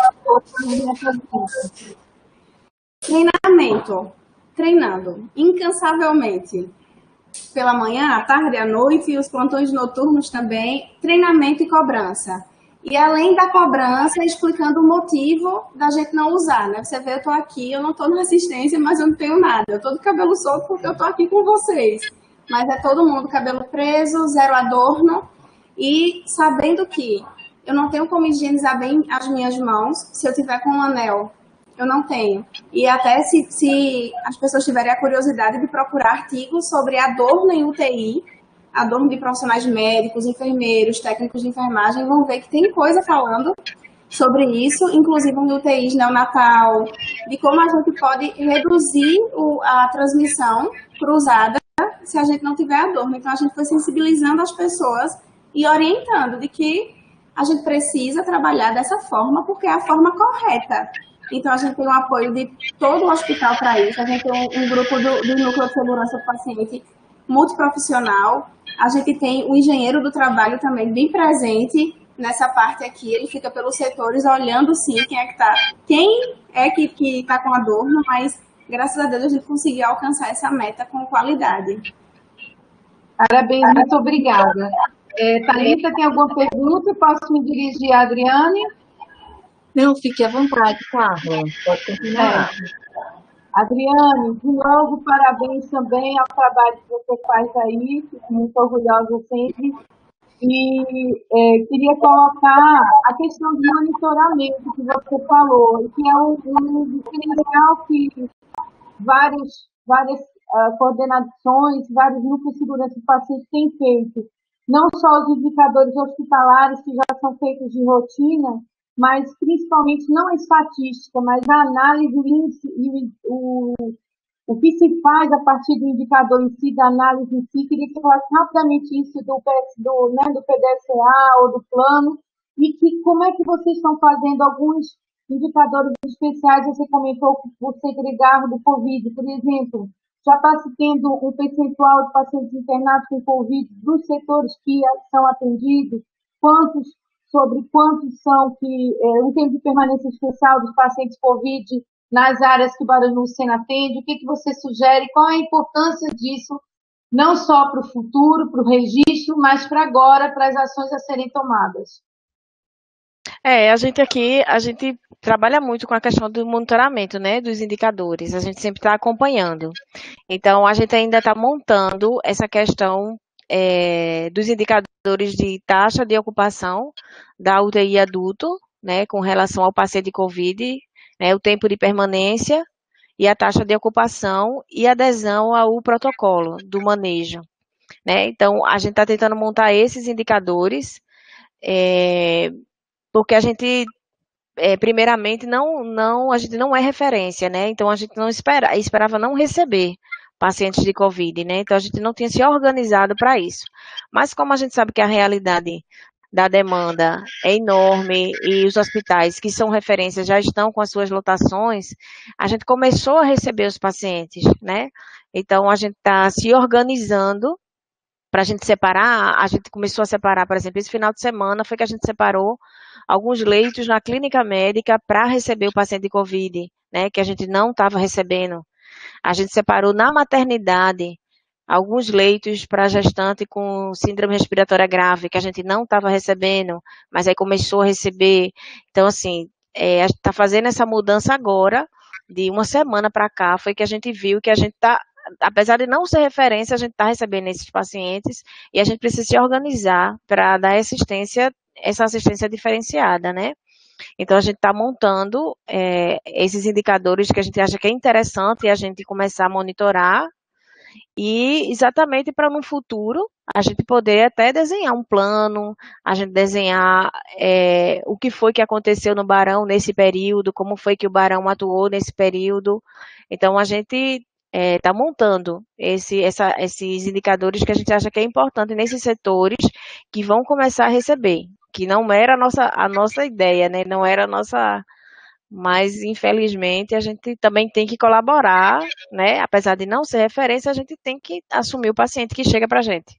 da Saúde. Treinamento. Treinando incansavelmente. Pela manhã, à tarde, à noite, e os plantões noturnos também. Treinamento e cobrança. E além da cobrança, explicando o motivo da gente não usar, né? Você vê, eu tô aqui, eu não tô na assistência, mas eu não tenho nada. Eu tô de cabelo solto porque eu tô aqui com vocês. Mas é todo mundo cabelo preso, zero adorno. E sabendo que eu não tenho como higienizar bem as minhas mãos se eu tiver com um anel. Eu não tenho. E até se, se as pessoas tiverem a curiosidade de procurar artigos sobre adorno em U T I, adorno de profissionais médicos, enfermeiros, técnicos de enfermagem, vão ver que tem coisa falando sobre isso, inclusive em U T Is neonatal, de como a gente pode reduzir o, a transmissão cruzada se a gente não tiver adorno. Então, a gente foi sensibilizando as pessoas e orientando de que a gente precisa trabalhar dessa forma, porque é a forma correta. Então, a gente tem o apoio de todo o hospital para isso. A gente tem um, um grupo do, do Núcleo de Segurança do Paciente multiprofissional. A gente tem o engenheiro do trabalho também bem presente nessa parte aqui. Ele fica pelos setores olhando, sim, quem é que está quem é que que tá com adorno, mas, graças a Deus, a gente conseguiu alcançar essa meta com qualidade. Parabéns, muito obrigada. É, Thalita, tem alguma pergunta? Posso me dirigir à Adriane? Não, fique à vontade, Carla. Pode continuar. É. Adriane, de novo, parabéns também ao trabalho que você faz aí, fico muito orgulhosa sempre. E é, queria colocar a questão do monitoramento que você falou, que é um, um diferencial que vários, várias uh, coordenações, vários grupos de segurança do paciente têm feito. Não só os indicadores hospitalares que já são feitos de rotina, mas principalmente não a estatística, mas a análise e o, o que se faz a partir do indicador em si, da análise em si. Queria que você falasse rapidamente isso do, do, né, do P D S A ou do plano, e que como é que vocês estão fazendo alguns indicadores especiais. Você comentou o segregar do Covid, por exemplo, já está se tendo um percentual de pacientes internados com Covid dos setores que são atendidos, quantos sobre quantos são que, é, um tempo de permanência especial dos pacientes Covid nas áreas que o Baranucen atende, o que, que você sugere, qual é a importância disso, não só para o futuro, para o registro, mas para agora, para as ações a serem tomadas? É, a gente aqui, a gente trabalha muito com a questão do monitoramento, né, dos indicadores, a gente sempre está acompanhando. Então, a gente ainda está montando essa questão é, dos indicadores de taxa de ocupação da U T I adulto, né, com relação ao paciente Covid, né, o tempo de permanência e a taxa de ocupação e adesão ao protocolo do manejo, né. Então, a gente está tentando montar esses indicadores, é, porque a gente, é, primeiramente, não, não, a gente não é referência, né, então a gente não espera, esperava não receber pacientes de Covid, né, então a gente não tinha se organizado para isso. Mas como a gente sabe que a realidade da demanda é enorme e os hospitais que são referências já estão com as suas lotações, a gente começou a receber os pacientes, né, então a gente está se organizando para a gente separar. A gente começou a separar, por exemplo, esse final de semana foi que a gente separou alguns leitos na clínica médica para receber o paciente de Covid, né, que a gente não estava recebendo. A gente separou na maternidade alguns leitos para gestante com síndrome respiratória grave, que a gente não estava recebendo, mas aí começou a receber. Então, assim, é, a gente está fazendo essa mudança agora, de uma semana para cá, foi que a gente viu que a gente está, apesar de não ser referência, a gente está recebendo esses pacientes e a gente precisa se organizar para dar assistência, essa assistência diferenciada, né? Então, a gente está montando é, esses indicadores que a gente acha que é interessante a gente começar a monitorar e exatamente para no futuro a gente poder até desenhar um plano, a gente desenhar é, o que foi que aconteceu no Barão nesse período, como foi que o Barão atuou nesse período. Então, a gente está é, montando esse, essa, esses indicadores que a gente acha que é importante nesses setores que vão começar a receber, que não era a nossa, a nossa ideia, né? Não era a nossa... Mas, infelizmente, a gente também tem que colaborar, né? Apesar de não ser referência, a gente tem que assumir o paciente que chega para a gente.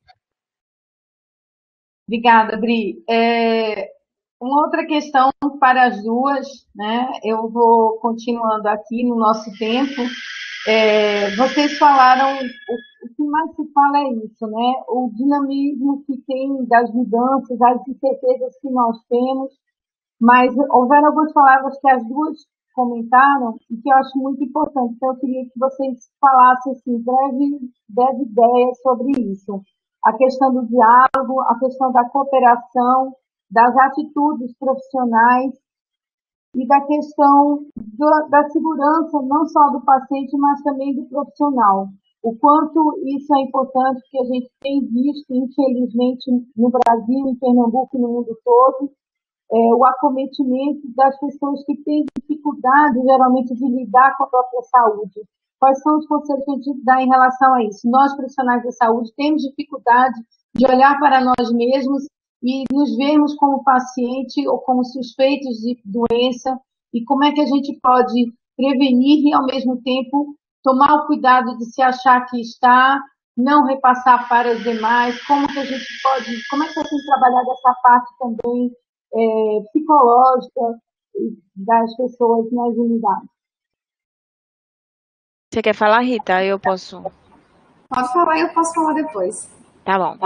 Obrigada, Bri. É, uma outra questão para as duas, né? Eu vou continuando aqui no nosso tempo. É, vocês falaram, o, o que mais se fala é isso, né? O dinamismo que tem das mudanças, as incertezas que nós temos. Mas houveram algumas palavras que as duas comentaram e que eu acho muito importante. Então, eu queria que vocês falassem assim, breve, breve ideia sobre isso. A questão do diálogo, a questão da cooperação, das atitudes profissionais e da questão do, da segurança, não só do paciente, mas também do profissional. O quanto isso é importante, que a gente tem visto, infelizmente, no Brasil, em Pernambuco e no mundo todo, É, o acometimento das pessoas que têm dificuldade, geralmente, de lidar com a própria saúde. Quais são os conselhos que a gente dá em relação a isso? Nós, profissionais da saúde, temos dificuldade de olhar para nós mesmos e nos vermos como paciente ou como suspeitos de doença, e como é que a gente pode prevenir e, ao mesmo tempo, tomar o cuidado de se achar que está, não repassar para os demais, como que a gente pode, como é que a gente trabalhar dessa parte também É, psicológica das pessoas nas unidades. Você quer falar, Rita? Eu posso. Pode falar e eu posso falar depois. Tá bom.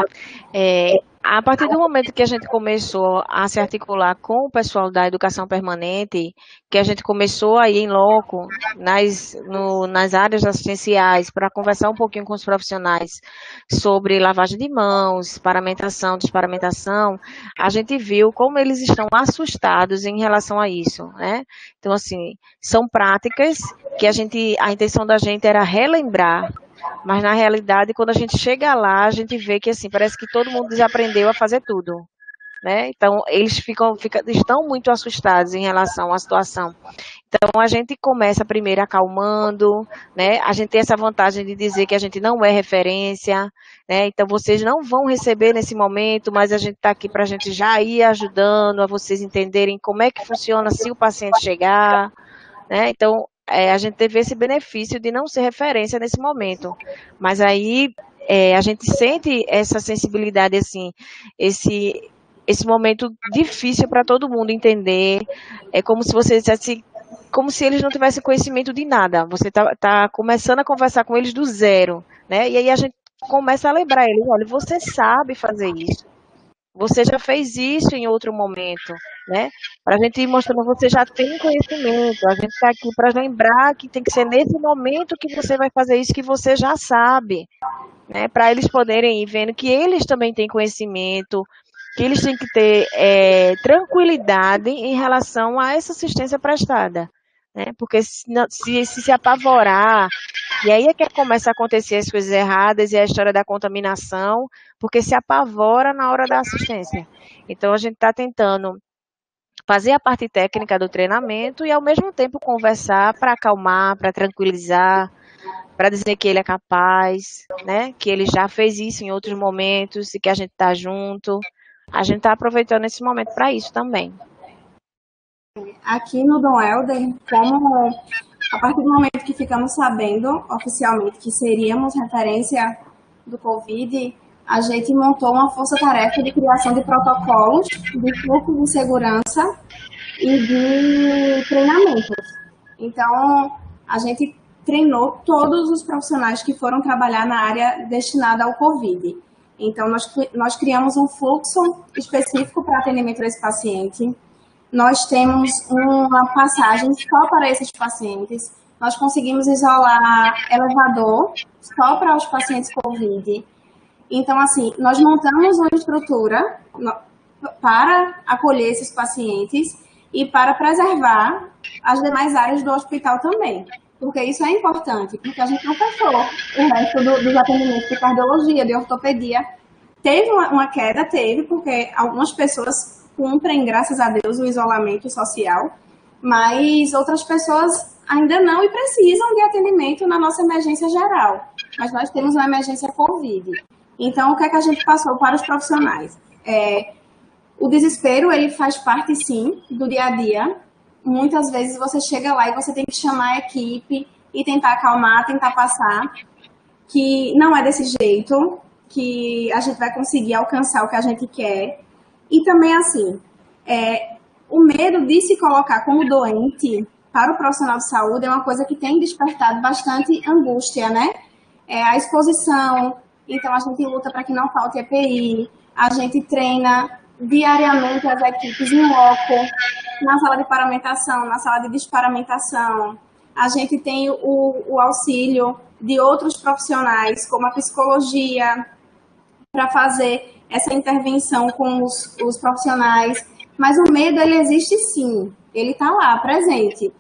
É, a partir do momento que a gente começou a se articular com o pessoal da educação permanente, que a gente começou a ir em loco nas, no, nas áreas assistenciais para conversar um pouquinho com os profissionais sobre lavagem de mãos, paramentação, desparamentação, a gente viu como eles estão assustados em relação a isso, né? Então, assim, são práticas que a gente, a intenção da gente era relembrar, mas na realidade, quando a gente chega lá, a gente vê que assim, parece que todo mundo desaprendeu a fazer tudo, né? Então, eles ficam, ficam, estão muito assustados em relação à situação. Então, a gente começa primeiro acalmando, né? A gente tem essa vantagem de dizer que a gente não é referência, né? Então, vocês não vão receber nesse momento, mas a gente está aqui para a gente já ir ajudando a vocês entenderem como é que funciona se o paciente chegar, né? Então, É, a gente teve esse benefício de não ser referência nesse momento, mas aí é, a gente sente essa sensibilidade, assim, esse, esse momento difícil para todo mundo entender, é como se você dissesse, como se eles não tivessem conhecimento de nada, você está tá começando a conversar com eles do zero, né, e aí a gente começa a lembrar eles, olha, você sabe fazer isso, você já fez isso em outro momento, né? Para a gente ir mostrando, você já tem conhecimento, a gente está aqui para lembrar que tem que ser nesse momento que você vai fazer isso que você já sabe, né? Para eles poderem ir vendo que eles também têm conhecimento, que eles têm que ter é, tranquilidade em relação a essa assistência prestada, né? Porque se, se, se se apavorar, e aí é que começa a acontecer as coisas erradas e a história da contaminação, porque se apavora na hora da assistência. Então, a gente está tentando fazer a parte técnica do treinamento e, ao mesmo tempo, conversar para acalmar, para tranquilizar, para dizer que ele é capaz, né? Que ele já fez isso em outros momentos e que a gente está junto. A gente está aproveitando esse momento para isso também. Aqui no Dom Helder, como a partir do momento que ficamos sabendo oficialmente que seríamos referência do Covid, a gente montou uma força-tarefa de criação de protocolos de fluxo de segurança e de treinamentos. Então, a gente treinou todos os profissionais que foram trabalhar na área destinada ao Covid. Então, nós, nós criamos um fluxo específico para atendimento desse paciente. Nós temos uma passagem só para esses pacientes. Nós conseguimos isolar elevador só para os pacientes Covid. Então, assim, nós montamos uma estrutura para acolher esses pacientes e para preservar as demais áreas do hospital também. Porque isso é importante, porque a gente não fechou o resto do, dos atendimentos de cardiologia, de ortopedia. Teve uma, uma queda, teve, porque algumas pessoas cumprem, graças a Deus, o isolamento social, mas outras pessoas ainda não e precisam de atendimento na nossa emergência geral. Mas nós temos uma emergência Covid. Então, o que é que a gente passou para os profissionais? É, o desespero, ele faz parte, sim, do dia a dia. Muitas vezes você chega lá e você tem que chamar a equipe e tentar acalmar, tentar passar, que não é desse jeito, que a gente vai conseguir alcançar o que a gente quer. E também, assim, é, o medo de se colocar como doente para o profissional de saúde é uma coisa que tem despertado bastante angústia, né? É, a exposição, então a gente luta para que não falte E P I, a gente treina diariamente as equipes em loco, na sala de paramentação, na sala de desparamentação. A gente tem o, o auxílio de outros profissionais, como a psicologia, para fazer essa intervenção com os, os profissionais. Mas o medo, ele existe sim, ele está lá, presente.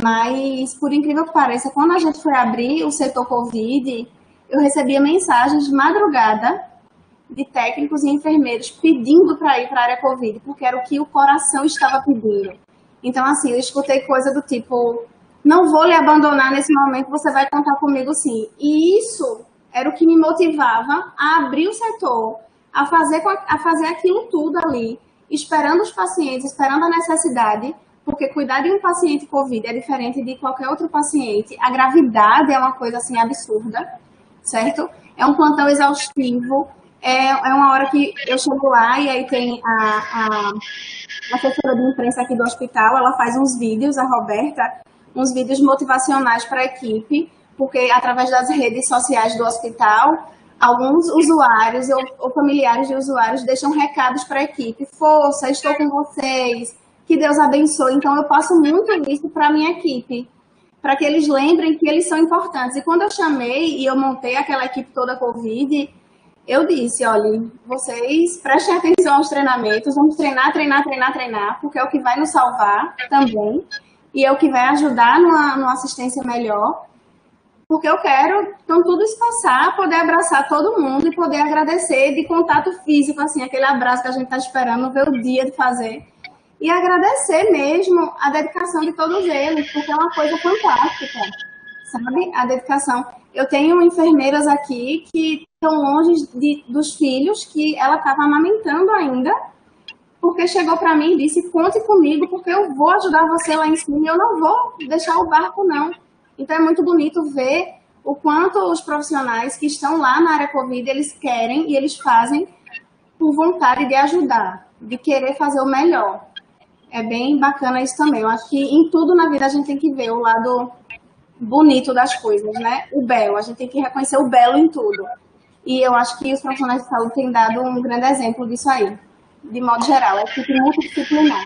Mas, por incrível que pareça, quando a gente foi abrir o setor Covid, eu recebia mensagens de madrugada de técnicos e enfermeiros pedindo para ir para a área Covid, porque era o que o coração estava pedindo. Então, assim, eu escutei coisa do tipo, não vou lhe abandonar nesse momento, você vai contar comigo sim. E isso era o que me motivava a abrir o setor, a fazer, a fazer aquilo tudo ali, esperando os pacientes, esperando a necessidade, porque cuidar de um paciente Covid é diferente de qualquer outro paciente. A gravidade é uma coisa, assim, absurda, certo? É um plantão exaustivo. É, é uma hora que eu chego lá e aí tem a, a, a assessora de imprensa aqui do hospital, ela faz uns vídeos, a Roberta, uns vídeos motivacionais para a equipe, porque através das redes sociais do hospital, alguns usuários ou, ou familiares de usuários deixam recados para a equipe. Força, estou com vocês, que Deus abençoe. Então eu passo muito isso para a minha equipe, para que eles lembrem que eles são importantes. E quando eu chamei e eu montei aquela equipe toda Covid, eu disse, olha, vocês prestem atenção aos treinamentos, vamos treinar, treinar, treinar, treinar, porque é o que vai nos salvar também, e é o que vai ajudar numa, numa assistência melhor, porque eu quero, então, tudo isso passar, poder abraçar todo mundo e poder agradecer de contato físico, assim, aquele abraço que a gente está esperando, ver o dia de fazer, e agradecer mesmo a dedicação de todos eles, porque é uma coisa fantástica, sabe? A dedicação. Eu tenho enfermeiras aqui que estão longe de, dos filhos que ela estava amamentando ainda, porque chegou para mim e disse, conte comigo, porque eu vou ajudar você lá em cima e eu não vou deixar o barco, não. Então é muito bonito ver o quanto os profissionais que estão lá na área Covid, eles querem e eles fazem por vontade de ajudar, de querer fazer o melhor. É bem bacana isso também. Eu acho que em tudo na vida a gente tem que ver o lado bonito das coisas, né? O belo, a gente tem que reconhecer o belo em tudo. E eu acho que os profissionais de saúde têm dado um grande exemplo disso aí, de modo geral, é equipe multidisciplinar.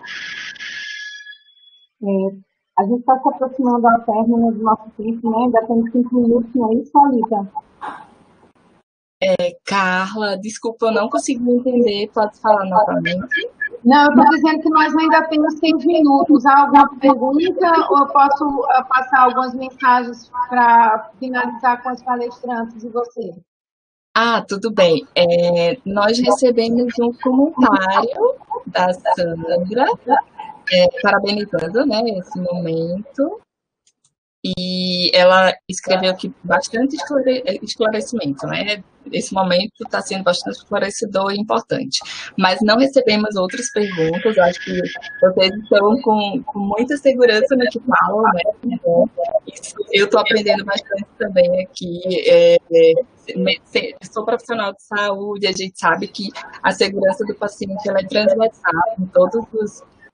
É, a gente está se aproximando ao término do nosso tempo, né? Ainda temos cinco minutos, não é isso, Alita? É, Carla, desculpa, eu não consegui entender, pode falar novamente? Não, eu estou dizendo que nós ainda temos seis minutos. Há alguma pergunta ou eu posso uh, passar algumas mensagens para finalizar com os palestrantes e você? Ah, tudo bem. É, nós recebemos um comentário da Sandra, é, parabenizando, né, esse momento. E ela escreveu aqui bastante esclarecimento, né? Esse momento está sendo bastante esclarecedor e importante. Mas não recebemos outras perguntas, acho que vocês estão com, com muita segurança no que falam, né? Então, isso, eu estou aprendendo bastante também aqui. É, é, sou profissional de saúde, a gente sabe que a segurança do paciente ela é transversal em todos os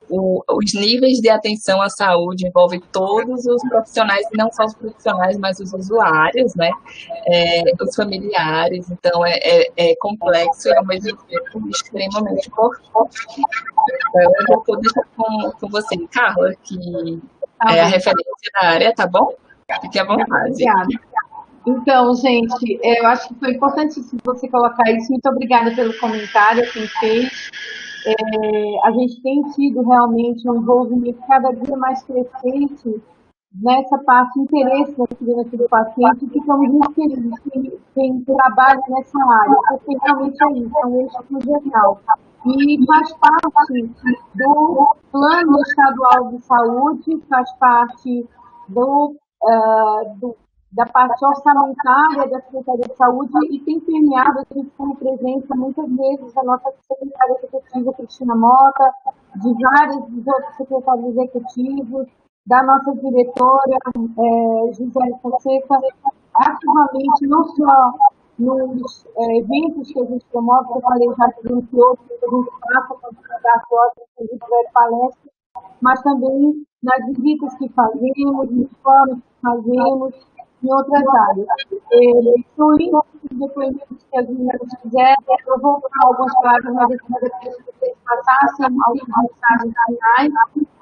o, os níveis de atenção à saúde envolvem todos os profissionais, e não só os profissionais, mas os usuários, né? É, os familiares, então é, é, é complexo e ao mesmo tempo extremamente importante. Então, eu já vou deixar com, com você, Carla, que Tá é a bem. referência da área, tá bom? Fique à vontade. Obrigada. Então, gente, eu acho que foi importantíssimo você colocar isso. Muito obrigada pelo comentário, quem fez. É, a gente tem tido realmente um envolvimento cada dia mais crescente nessa parte de interesse da segurança do paciente, e ficamos muito felizes quem, quem trabalha nessa área, porque realmente é isso, é um eixo funcional. E faz parte do Plano Estadual de Saúde, faz parte do, uh, do, da parte orçamentária da Secretaria de Saúde e tem permeado a gente como presença muitas vezes da nossa secretária executiva, Cristina Mota, de vários dos outros secretários executivos, da nossa diretora, é, Gisele Fonseca, ativamente, não só nos é, eventos que a gente promove, que eu falei já que outros que a gente passa quando a foto, que a gente vai palestra, mas também nas visitas que fazemos, nos fóruns que fazemos, em outras áreas. Incluindo os depoimentos que as meninas fizeram, eu vou falar algumas palavras, mas eu queria que vocês passassem algumas mensagens finais.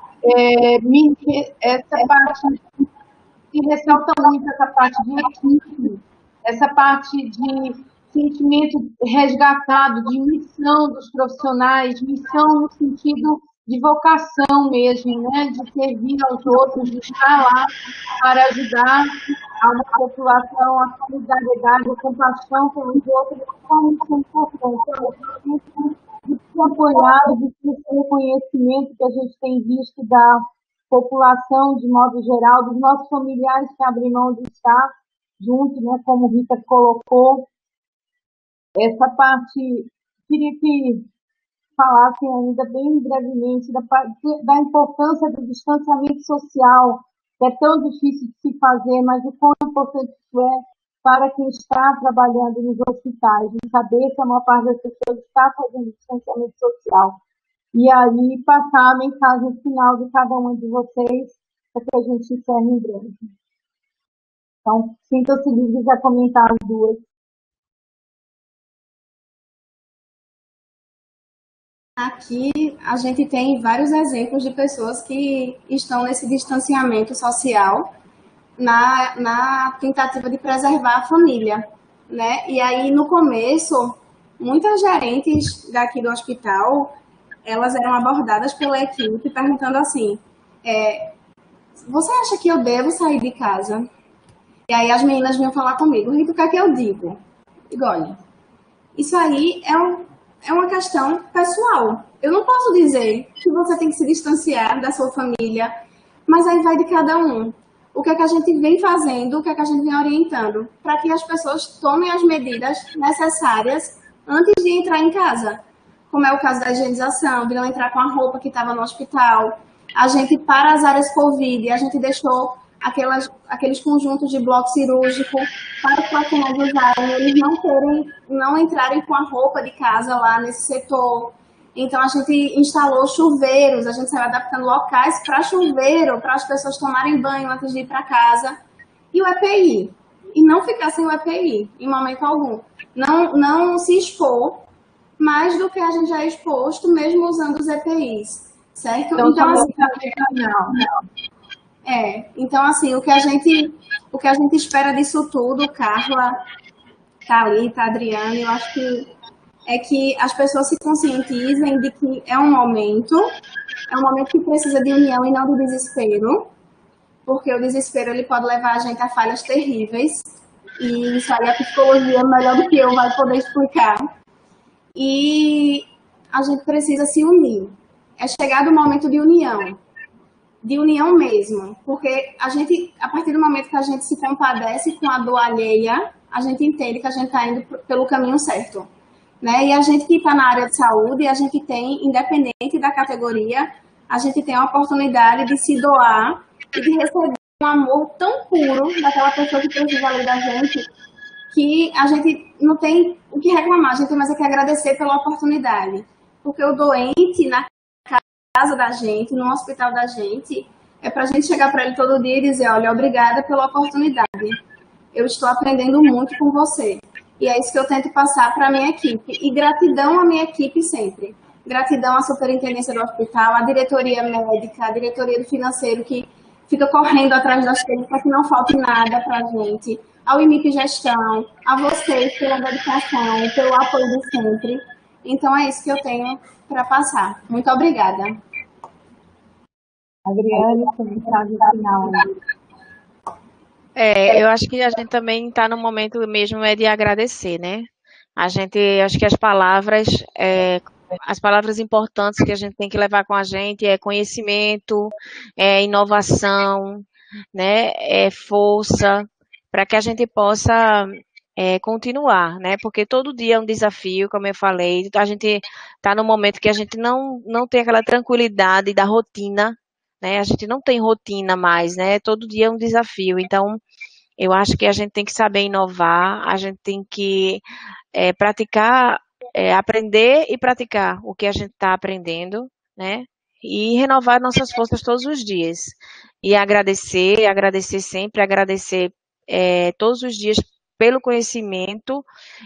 É, me, essa parte, se ressalta muito essa parte de equipe, essa parte de sentimento resgatado, de missão dos profissionais, missão no sentido de vocação mesmo, né? De servir aos outros, de estar lá para ajudar a uma população, a solidariedade, a compaixão pelos outros, como isso é importante. De ser apoiado, de ter esse reconhecimento que a gente tem visto da população, de modo geral, dos nossos familiares que abrem mão de estar junto, né, como Rita colocou. Essa parte, queria que falassem ainda bem brevemente da, da importância do distanciamento social, que é tão difícil de se fazer, mas o quão importante isso é para quem está trabalhando nos hospitais, de saber que a maior parte das pessoas está fazendo distanciamento social. E aí, passar a mensagem final de cada uma de vocês, para que a gente encerre em breve. Então, sintam-se livres a comentar as duas. Aqui a gente tem vários exemplos de pessoas que estão nesse distanciamento social na, na tentativa de preservar a família, né? E aí, no começo, muitas gerentes daqui do hospital, elas eram abordadas pela equipe perguntando assim, é, você acha que eu devo sair de casa? E aí as meninas vinham falar comigo, Rita, o que é que eu digo? Eu digo, olha, isso aí é, um, é uma questão pessoal. Eu não posso dizer que você tem que se distanciar da sua família, mas aí vai de cada um. O que é que a gente vem fazendo, o que é que a gente vem orientando, para que as pessoas tomem as medidas necessárias antes de entrar em casa. Como é o caso da higienização, de não entrar com a roupa que estava no hospital. A gente, para as áreas Covid, a gente deixou aquelas, aqueles conjuntos de bloco cirúrgico para os profissionais usarem, eles não terem, não entrarem com a roupa de casa lá nesse setor. Então, a gente instalou chuveiros, a gente saiu adaptando locais para chuveiro, para as pessoas tomarem banho antes de ir para casa. E o E P I. E não ficar sem o E P I, em momento algum. Não, não se expor mais do que a gente já é exposto, mesmo usando os E P Is, certo? Então, então assim, não, não. É, então assim, o que a gente, o que a gente espera disso tudo, Carla, Thalita, Adriana, eu acho que é que as pessoas se conscientizem de que é um momento, é um momento que precisa de união e não de desespero, porque o desespero ele pode levar a gente a falhas terríveis, e isso aí a psicologia melhor do que eu vai poder explicar. E a gente precisa se unir. É chegado o momento de união. De união mesmo. Porque a gente, a partir do momento que a gente se compadece com a dor alheia, a gente entende que a gente está indo pelo caminho certo. Né? E a gente que está na área de saúde, a gente tem, independente da categoria, a gente tem a oportunidade de se doar e de receber um amor tão puro daquela pessoa que precisa ali da gente, que a gente não tem o que reclamar, a gente tem mais é que agradecer pela oportunidade. Porque o doente, na casa da gente, no hospital da gente, é para a gente chegar para ele todo dia e dizer, olha, obrigada pela oportunidade. Eu estou aprendendo muito com você. E é isso que eu tento passar para a minha equipe. E gratidão à minha equipe sempre. Gratidão à superintendência do hospital, à diretoria médica, à diretoria do financeiro, que fica correndo atrás das coisas para que não falte nada para a gente, ao I M I P Gestão, a vocês pela dedicação, pelo apoio de sempre. Então é isso que eu tenho para passar. Muito obrigada. Adriane, comentário final. É, eu acho que a gente também está no momento mesmo é de agradecer, né? A gente, acho que as palavras, é, as palavras importantes que a gente tem que levar com a gente é conhecimento, é inovação, né? É força, para que a gente possa é, continuar, né? Porque todo dia é um desafio, como eu falei. A gente está no momento que a gente não, não tem aquela tranquilidade da rotina, né? A gente não tem rotina mais, né? Todo dia é um desafio. Então, eu acho que a gente tem que saber inovar, a gente tem que é, praticar, é, aprender e praticar o que a gente está aprendendo, né? E renovar nossas forças todos os dias. E agradecer, agradecer sempre, agradecer é, todos os dias pelo conhecimento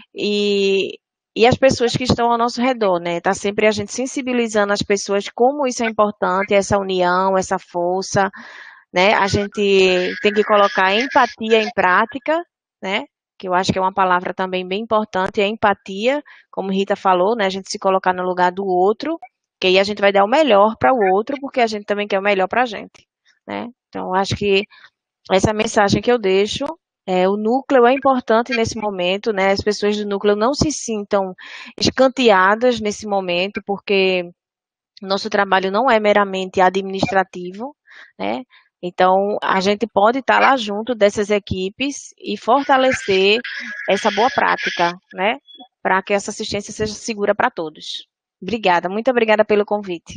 e, e as pessoas que estão ao nosso redor, né? Tá sempre a gente sensibilizando as pessoas como isso é importante, essa união, essa força, né? A gente tem que colocar a empatia em prática, né? Que eu acho que é uma palavra também bem importante, a empatia, como Rita falou, né? A gente se colocar no lugar do outro, que aí a gente vai dar o melhor para o outro, porque a gente também quer o melhor para a gente, né? Então, eu acho que essa mensagem que eu deixo, é, o núcleo é importante nesse momento, né? As pessoas do núcleo não se sintam escanteadas nesse momento, porque nosso trabalho não é meramente administrativo, né? Então, a gente pode estar lá junto dessas equipes e fortalecer essa boa prática, né? Para que essa assistência seja segura para todos. Obrigada, muito obrigada pelo convite.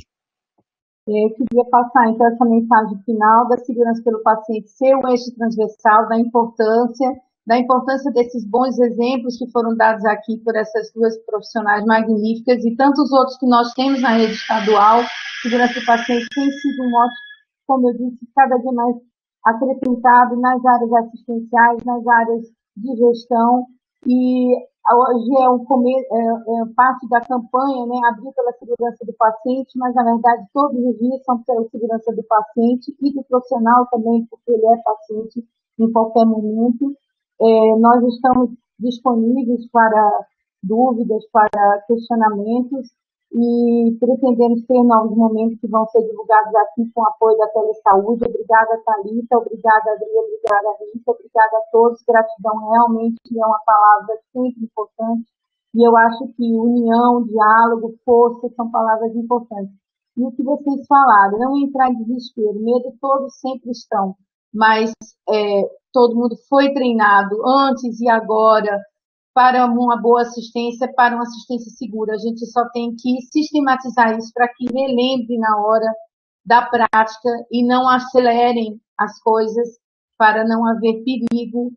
Eu queria passar, então, essa mensagem final da segurança pelo paciente ser o eixo transversal, da importância, da importância desses bons exemplos que foram dados aqui por essas duas profissionais magníficas e tantos outros que nós temos na rede estadual. Segurança do paciente tem sido um mote, como eu disse, cada dia mais acrescentado nas áreas assistenciais, nas áreas de gestão, e hoje é, um come, é, é parte da campanha, né, abrir pela segurança do paciente, mas na verdade todos os dias são pela segurança do paciente e do profissional também, porque ele é paciente em qualquer momento. É, nós estamos disponíveis para dúvidas, para questionamentos, e pretendemos ter novos momentos que vão ser divulgados aqui com o apoio da Telesaúde. Obrigada, Thalita, obrigada, Adri, obrigada, Rita, obrigada a todos. Gratidão realmente é uma palavra sempre importante, e eu acho que união, diálogo, força são palavras importantes. E o que vocês falaram, não entrar em desespero, medo todos sempre estão, mas é, todo mundo foi treinado antes e agora para uma boa assistência, para uma assistência segura. A gente só tem que sistematizar isso para que relembre na hora da prática e não acelerem as coisas para não haver perigo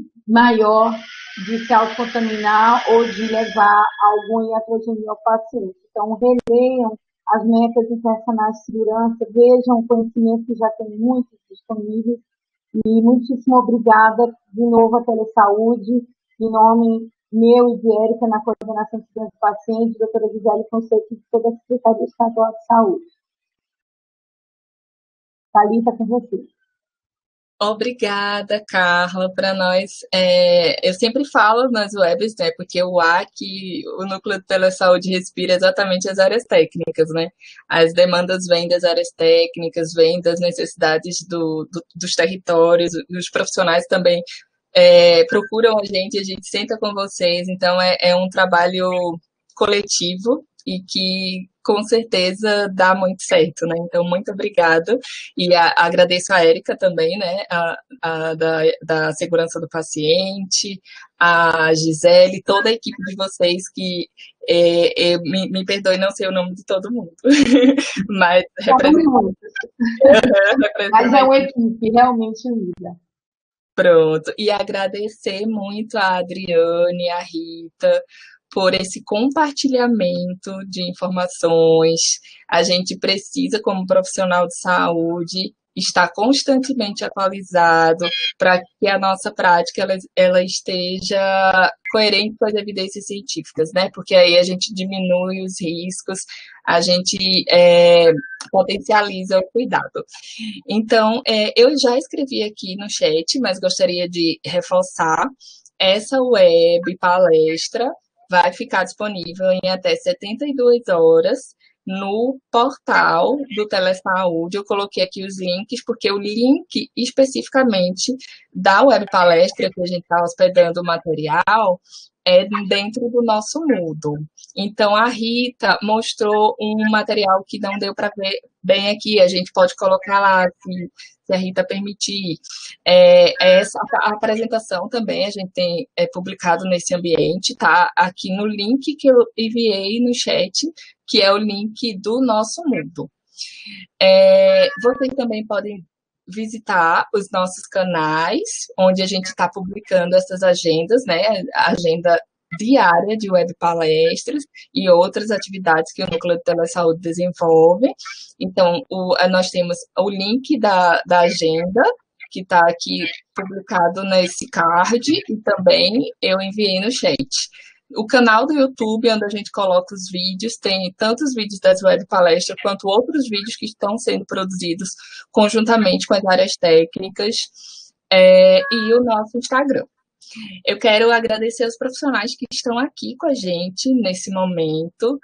maior de se autocontaminar ou de levar alguma iatrogenia ao paciente. Então, releiam as metas internacionais de segurança, vejam o conhecimento que já tem muitos disponíveis, e muitíssimo obrigada de novo à Telesaúde, em nome meu e de Érica, na coordenação de segurança do paciente, doutora Gisele Fonseca, de toda a Secretaria Estadual de Saúde. Thalita, com você. Obrigada, Carla. Para nós, é, eu sempre falo nas webs, né, porque o A C, o Núcleo de Telesaúde, respira exatamente as áreas técnicas, né? As demandas vêm das áreas técnicas, vêm das necessidades do, do, dos territórios, os profissionais também é, procuram a gente, a gente senta com vocês, então é, é um trabalho coletivo e que com certeza dá muito certo, né? Então, muito obrigada. E a, agradeço a Érica também, né? A, a da, da segurança do paciente, a Gisele, toda a equipe de vocês que é, é, me, me perdoe não sei o nome de todo mundo, mas representa. Mas é uma equipe realmente unida. Pronto. E agradecer muito a Adriane, a Rita, por esse compartilhamento de informações. A gente precisa, como profissional de saúde, estar constantemente atualizado para que a nossa prática ela, ela esteja coerente com as evidências científicas, né? Porque aí a gente diminui os riscos, a gente é, potencializa o cuidado. Então, é, eu já escrevi aqui no chat, mas gostaria de reforçar, essa web palestra vai ficar disponível em até setenta e duas horas no portal do Telesaúde. Eu coloquei aqui os links, porque o link especificamente da web palestra que a gente está hospedando o material é dentro do nosso Moodle. Então, a Rita mostrou um material que não deu para ver bem aqui, a gente pode colocar lá, se, se a Rita permitir. É, essa a apresentação também a gente tem é, publicado nesse ambiente, tá aqui no link que eu enviei no chat, que é o link do nosso Moodle. É, vocês também podem visitar os nossos canais, onde a gente está publicando essas agendas, né? A agenda diária de web palestras e outras atividades que o Núcleo de Telesaúde desenvolve. Então, o, nós temos o link da, da agenda, que está aqui publicado nesse card, e também eu enviei no chat. O canal do YouTube, onde a gente coloca os vídeos, tem tanto os vídeos das web palestras, quanto outros vídeos que estão sendo produzidos conjuntamente com as áreas técnicas, é, e o nosso Instagram. Eu quero agradecer aos profissionais que estão aqui com a gente nesse momento.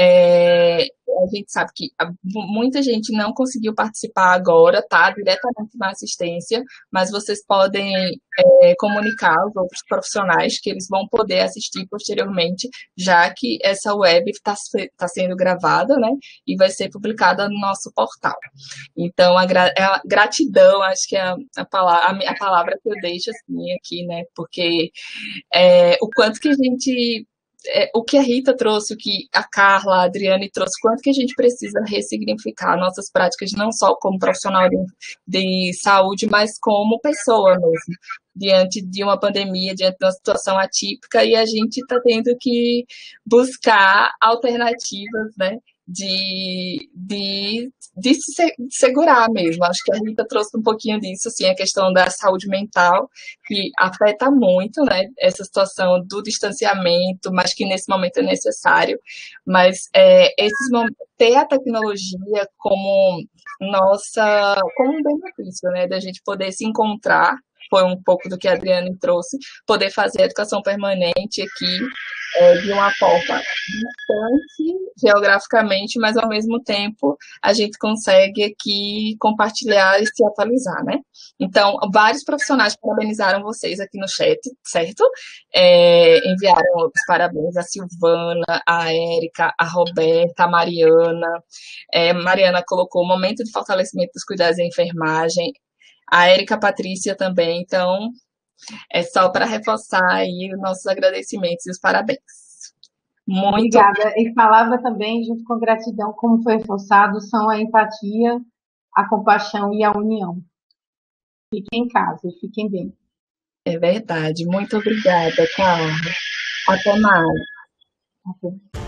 É, a gente sabe que muita gente não conseguiu participar agora, tá? Diretamente na assistência, mas vocês podem é, comunicar aos outros profissionais que eles vão poder assistir posteriormente, já que essa web está tá sendo gravada, né? E vai ser publicada no nosso portal. Então, a, gra a gratidão, acho que é a, a, palavra, a, a palavra que eu deixo assim aqui, né? Porque é, o quanto que a gente... É, o que a Rita trouxe, o que a Carla, a Adriane trouxe, quanto que a gente precisa ressignificar nossas práticas, não só como profissional de, de saúde, mas como pessoa mesmo, diante de uma pandemia, diante de uma situação atípica, e a gente está tendo que buscar alternativas, né, de, de, de se segurar mesmo. Acho que a Rita trouxe um pouquinho disso, assim, a questão da saúde mental, que afeta muito, né, essa situação do distanciamento, mas que nesse momento é necessário, mas é, esses momentos, ter a tecnologia como nossa, como um benefício, né, da gente poder se encontrar, foi um pouco do que a Adriane trouxe, poder fazer a educação permanente aqui é, de uma forma distante geograficamente, mas ao mesmo tempo a gente consegue aqui compartilhar e se atualizar, né? Então, vários profissionais parabenizaram vocês aqui no chat, certo? É, enviaram os parabéns a Silvana, a Érica, a Roberta, a Mariana. É, Mariana colocou o momento de fortalecimento dos cuidados da enfermagem, a Érica Patrícia também, então é só para reforçar aí os nossos agradecimentos e os parabéns. Muito obrigada. E falava também, junto com gratidão, como foi reforçado, são a empatia, a compaixão e a união. Fiquem em casa, fiquem bem. É verdade. Muito obrigada, Carla. Até mais. Até.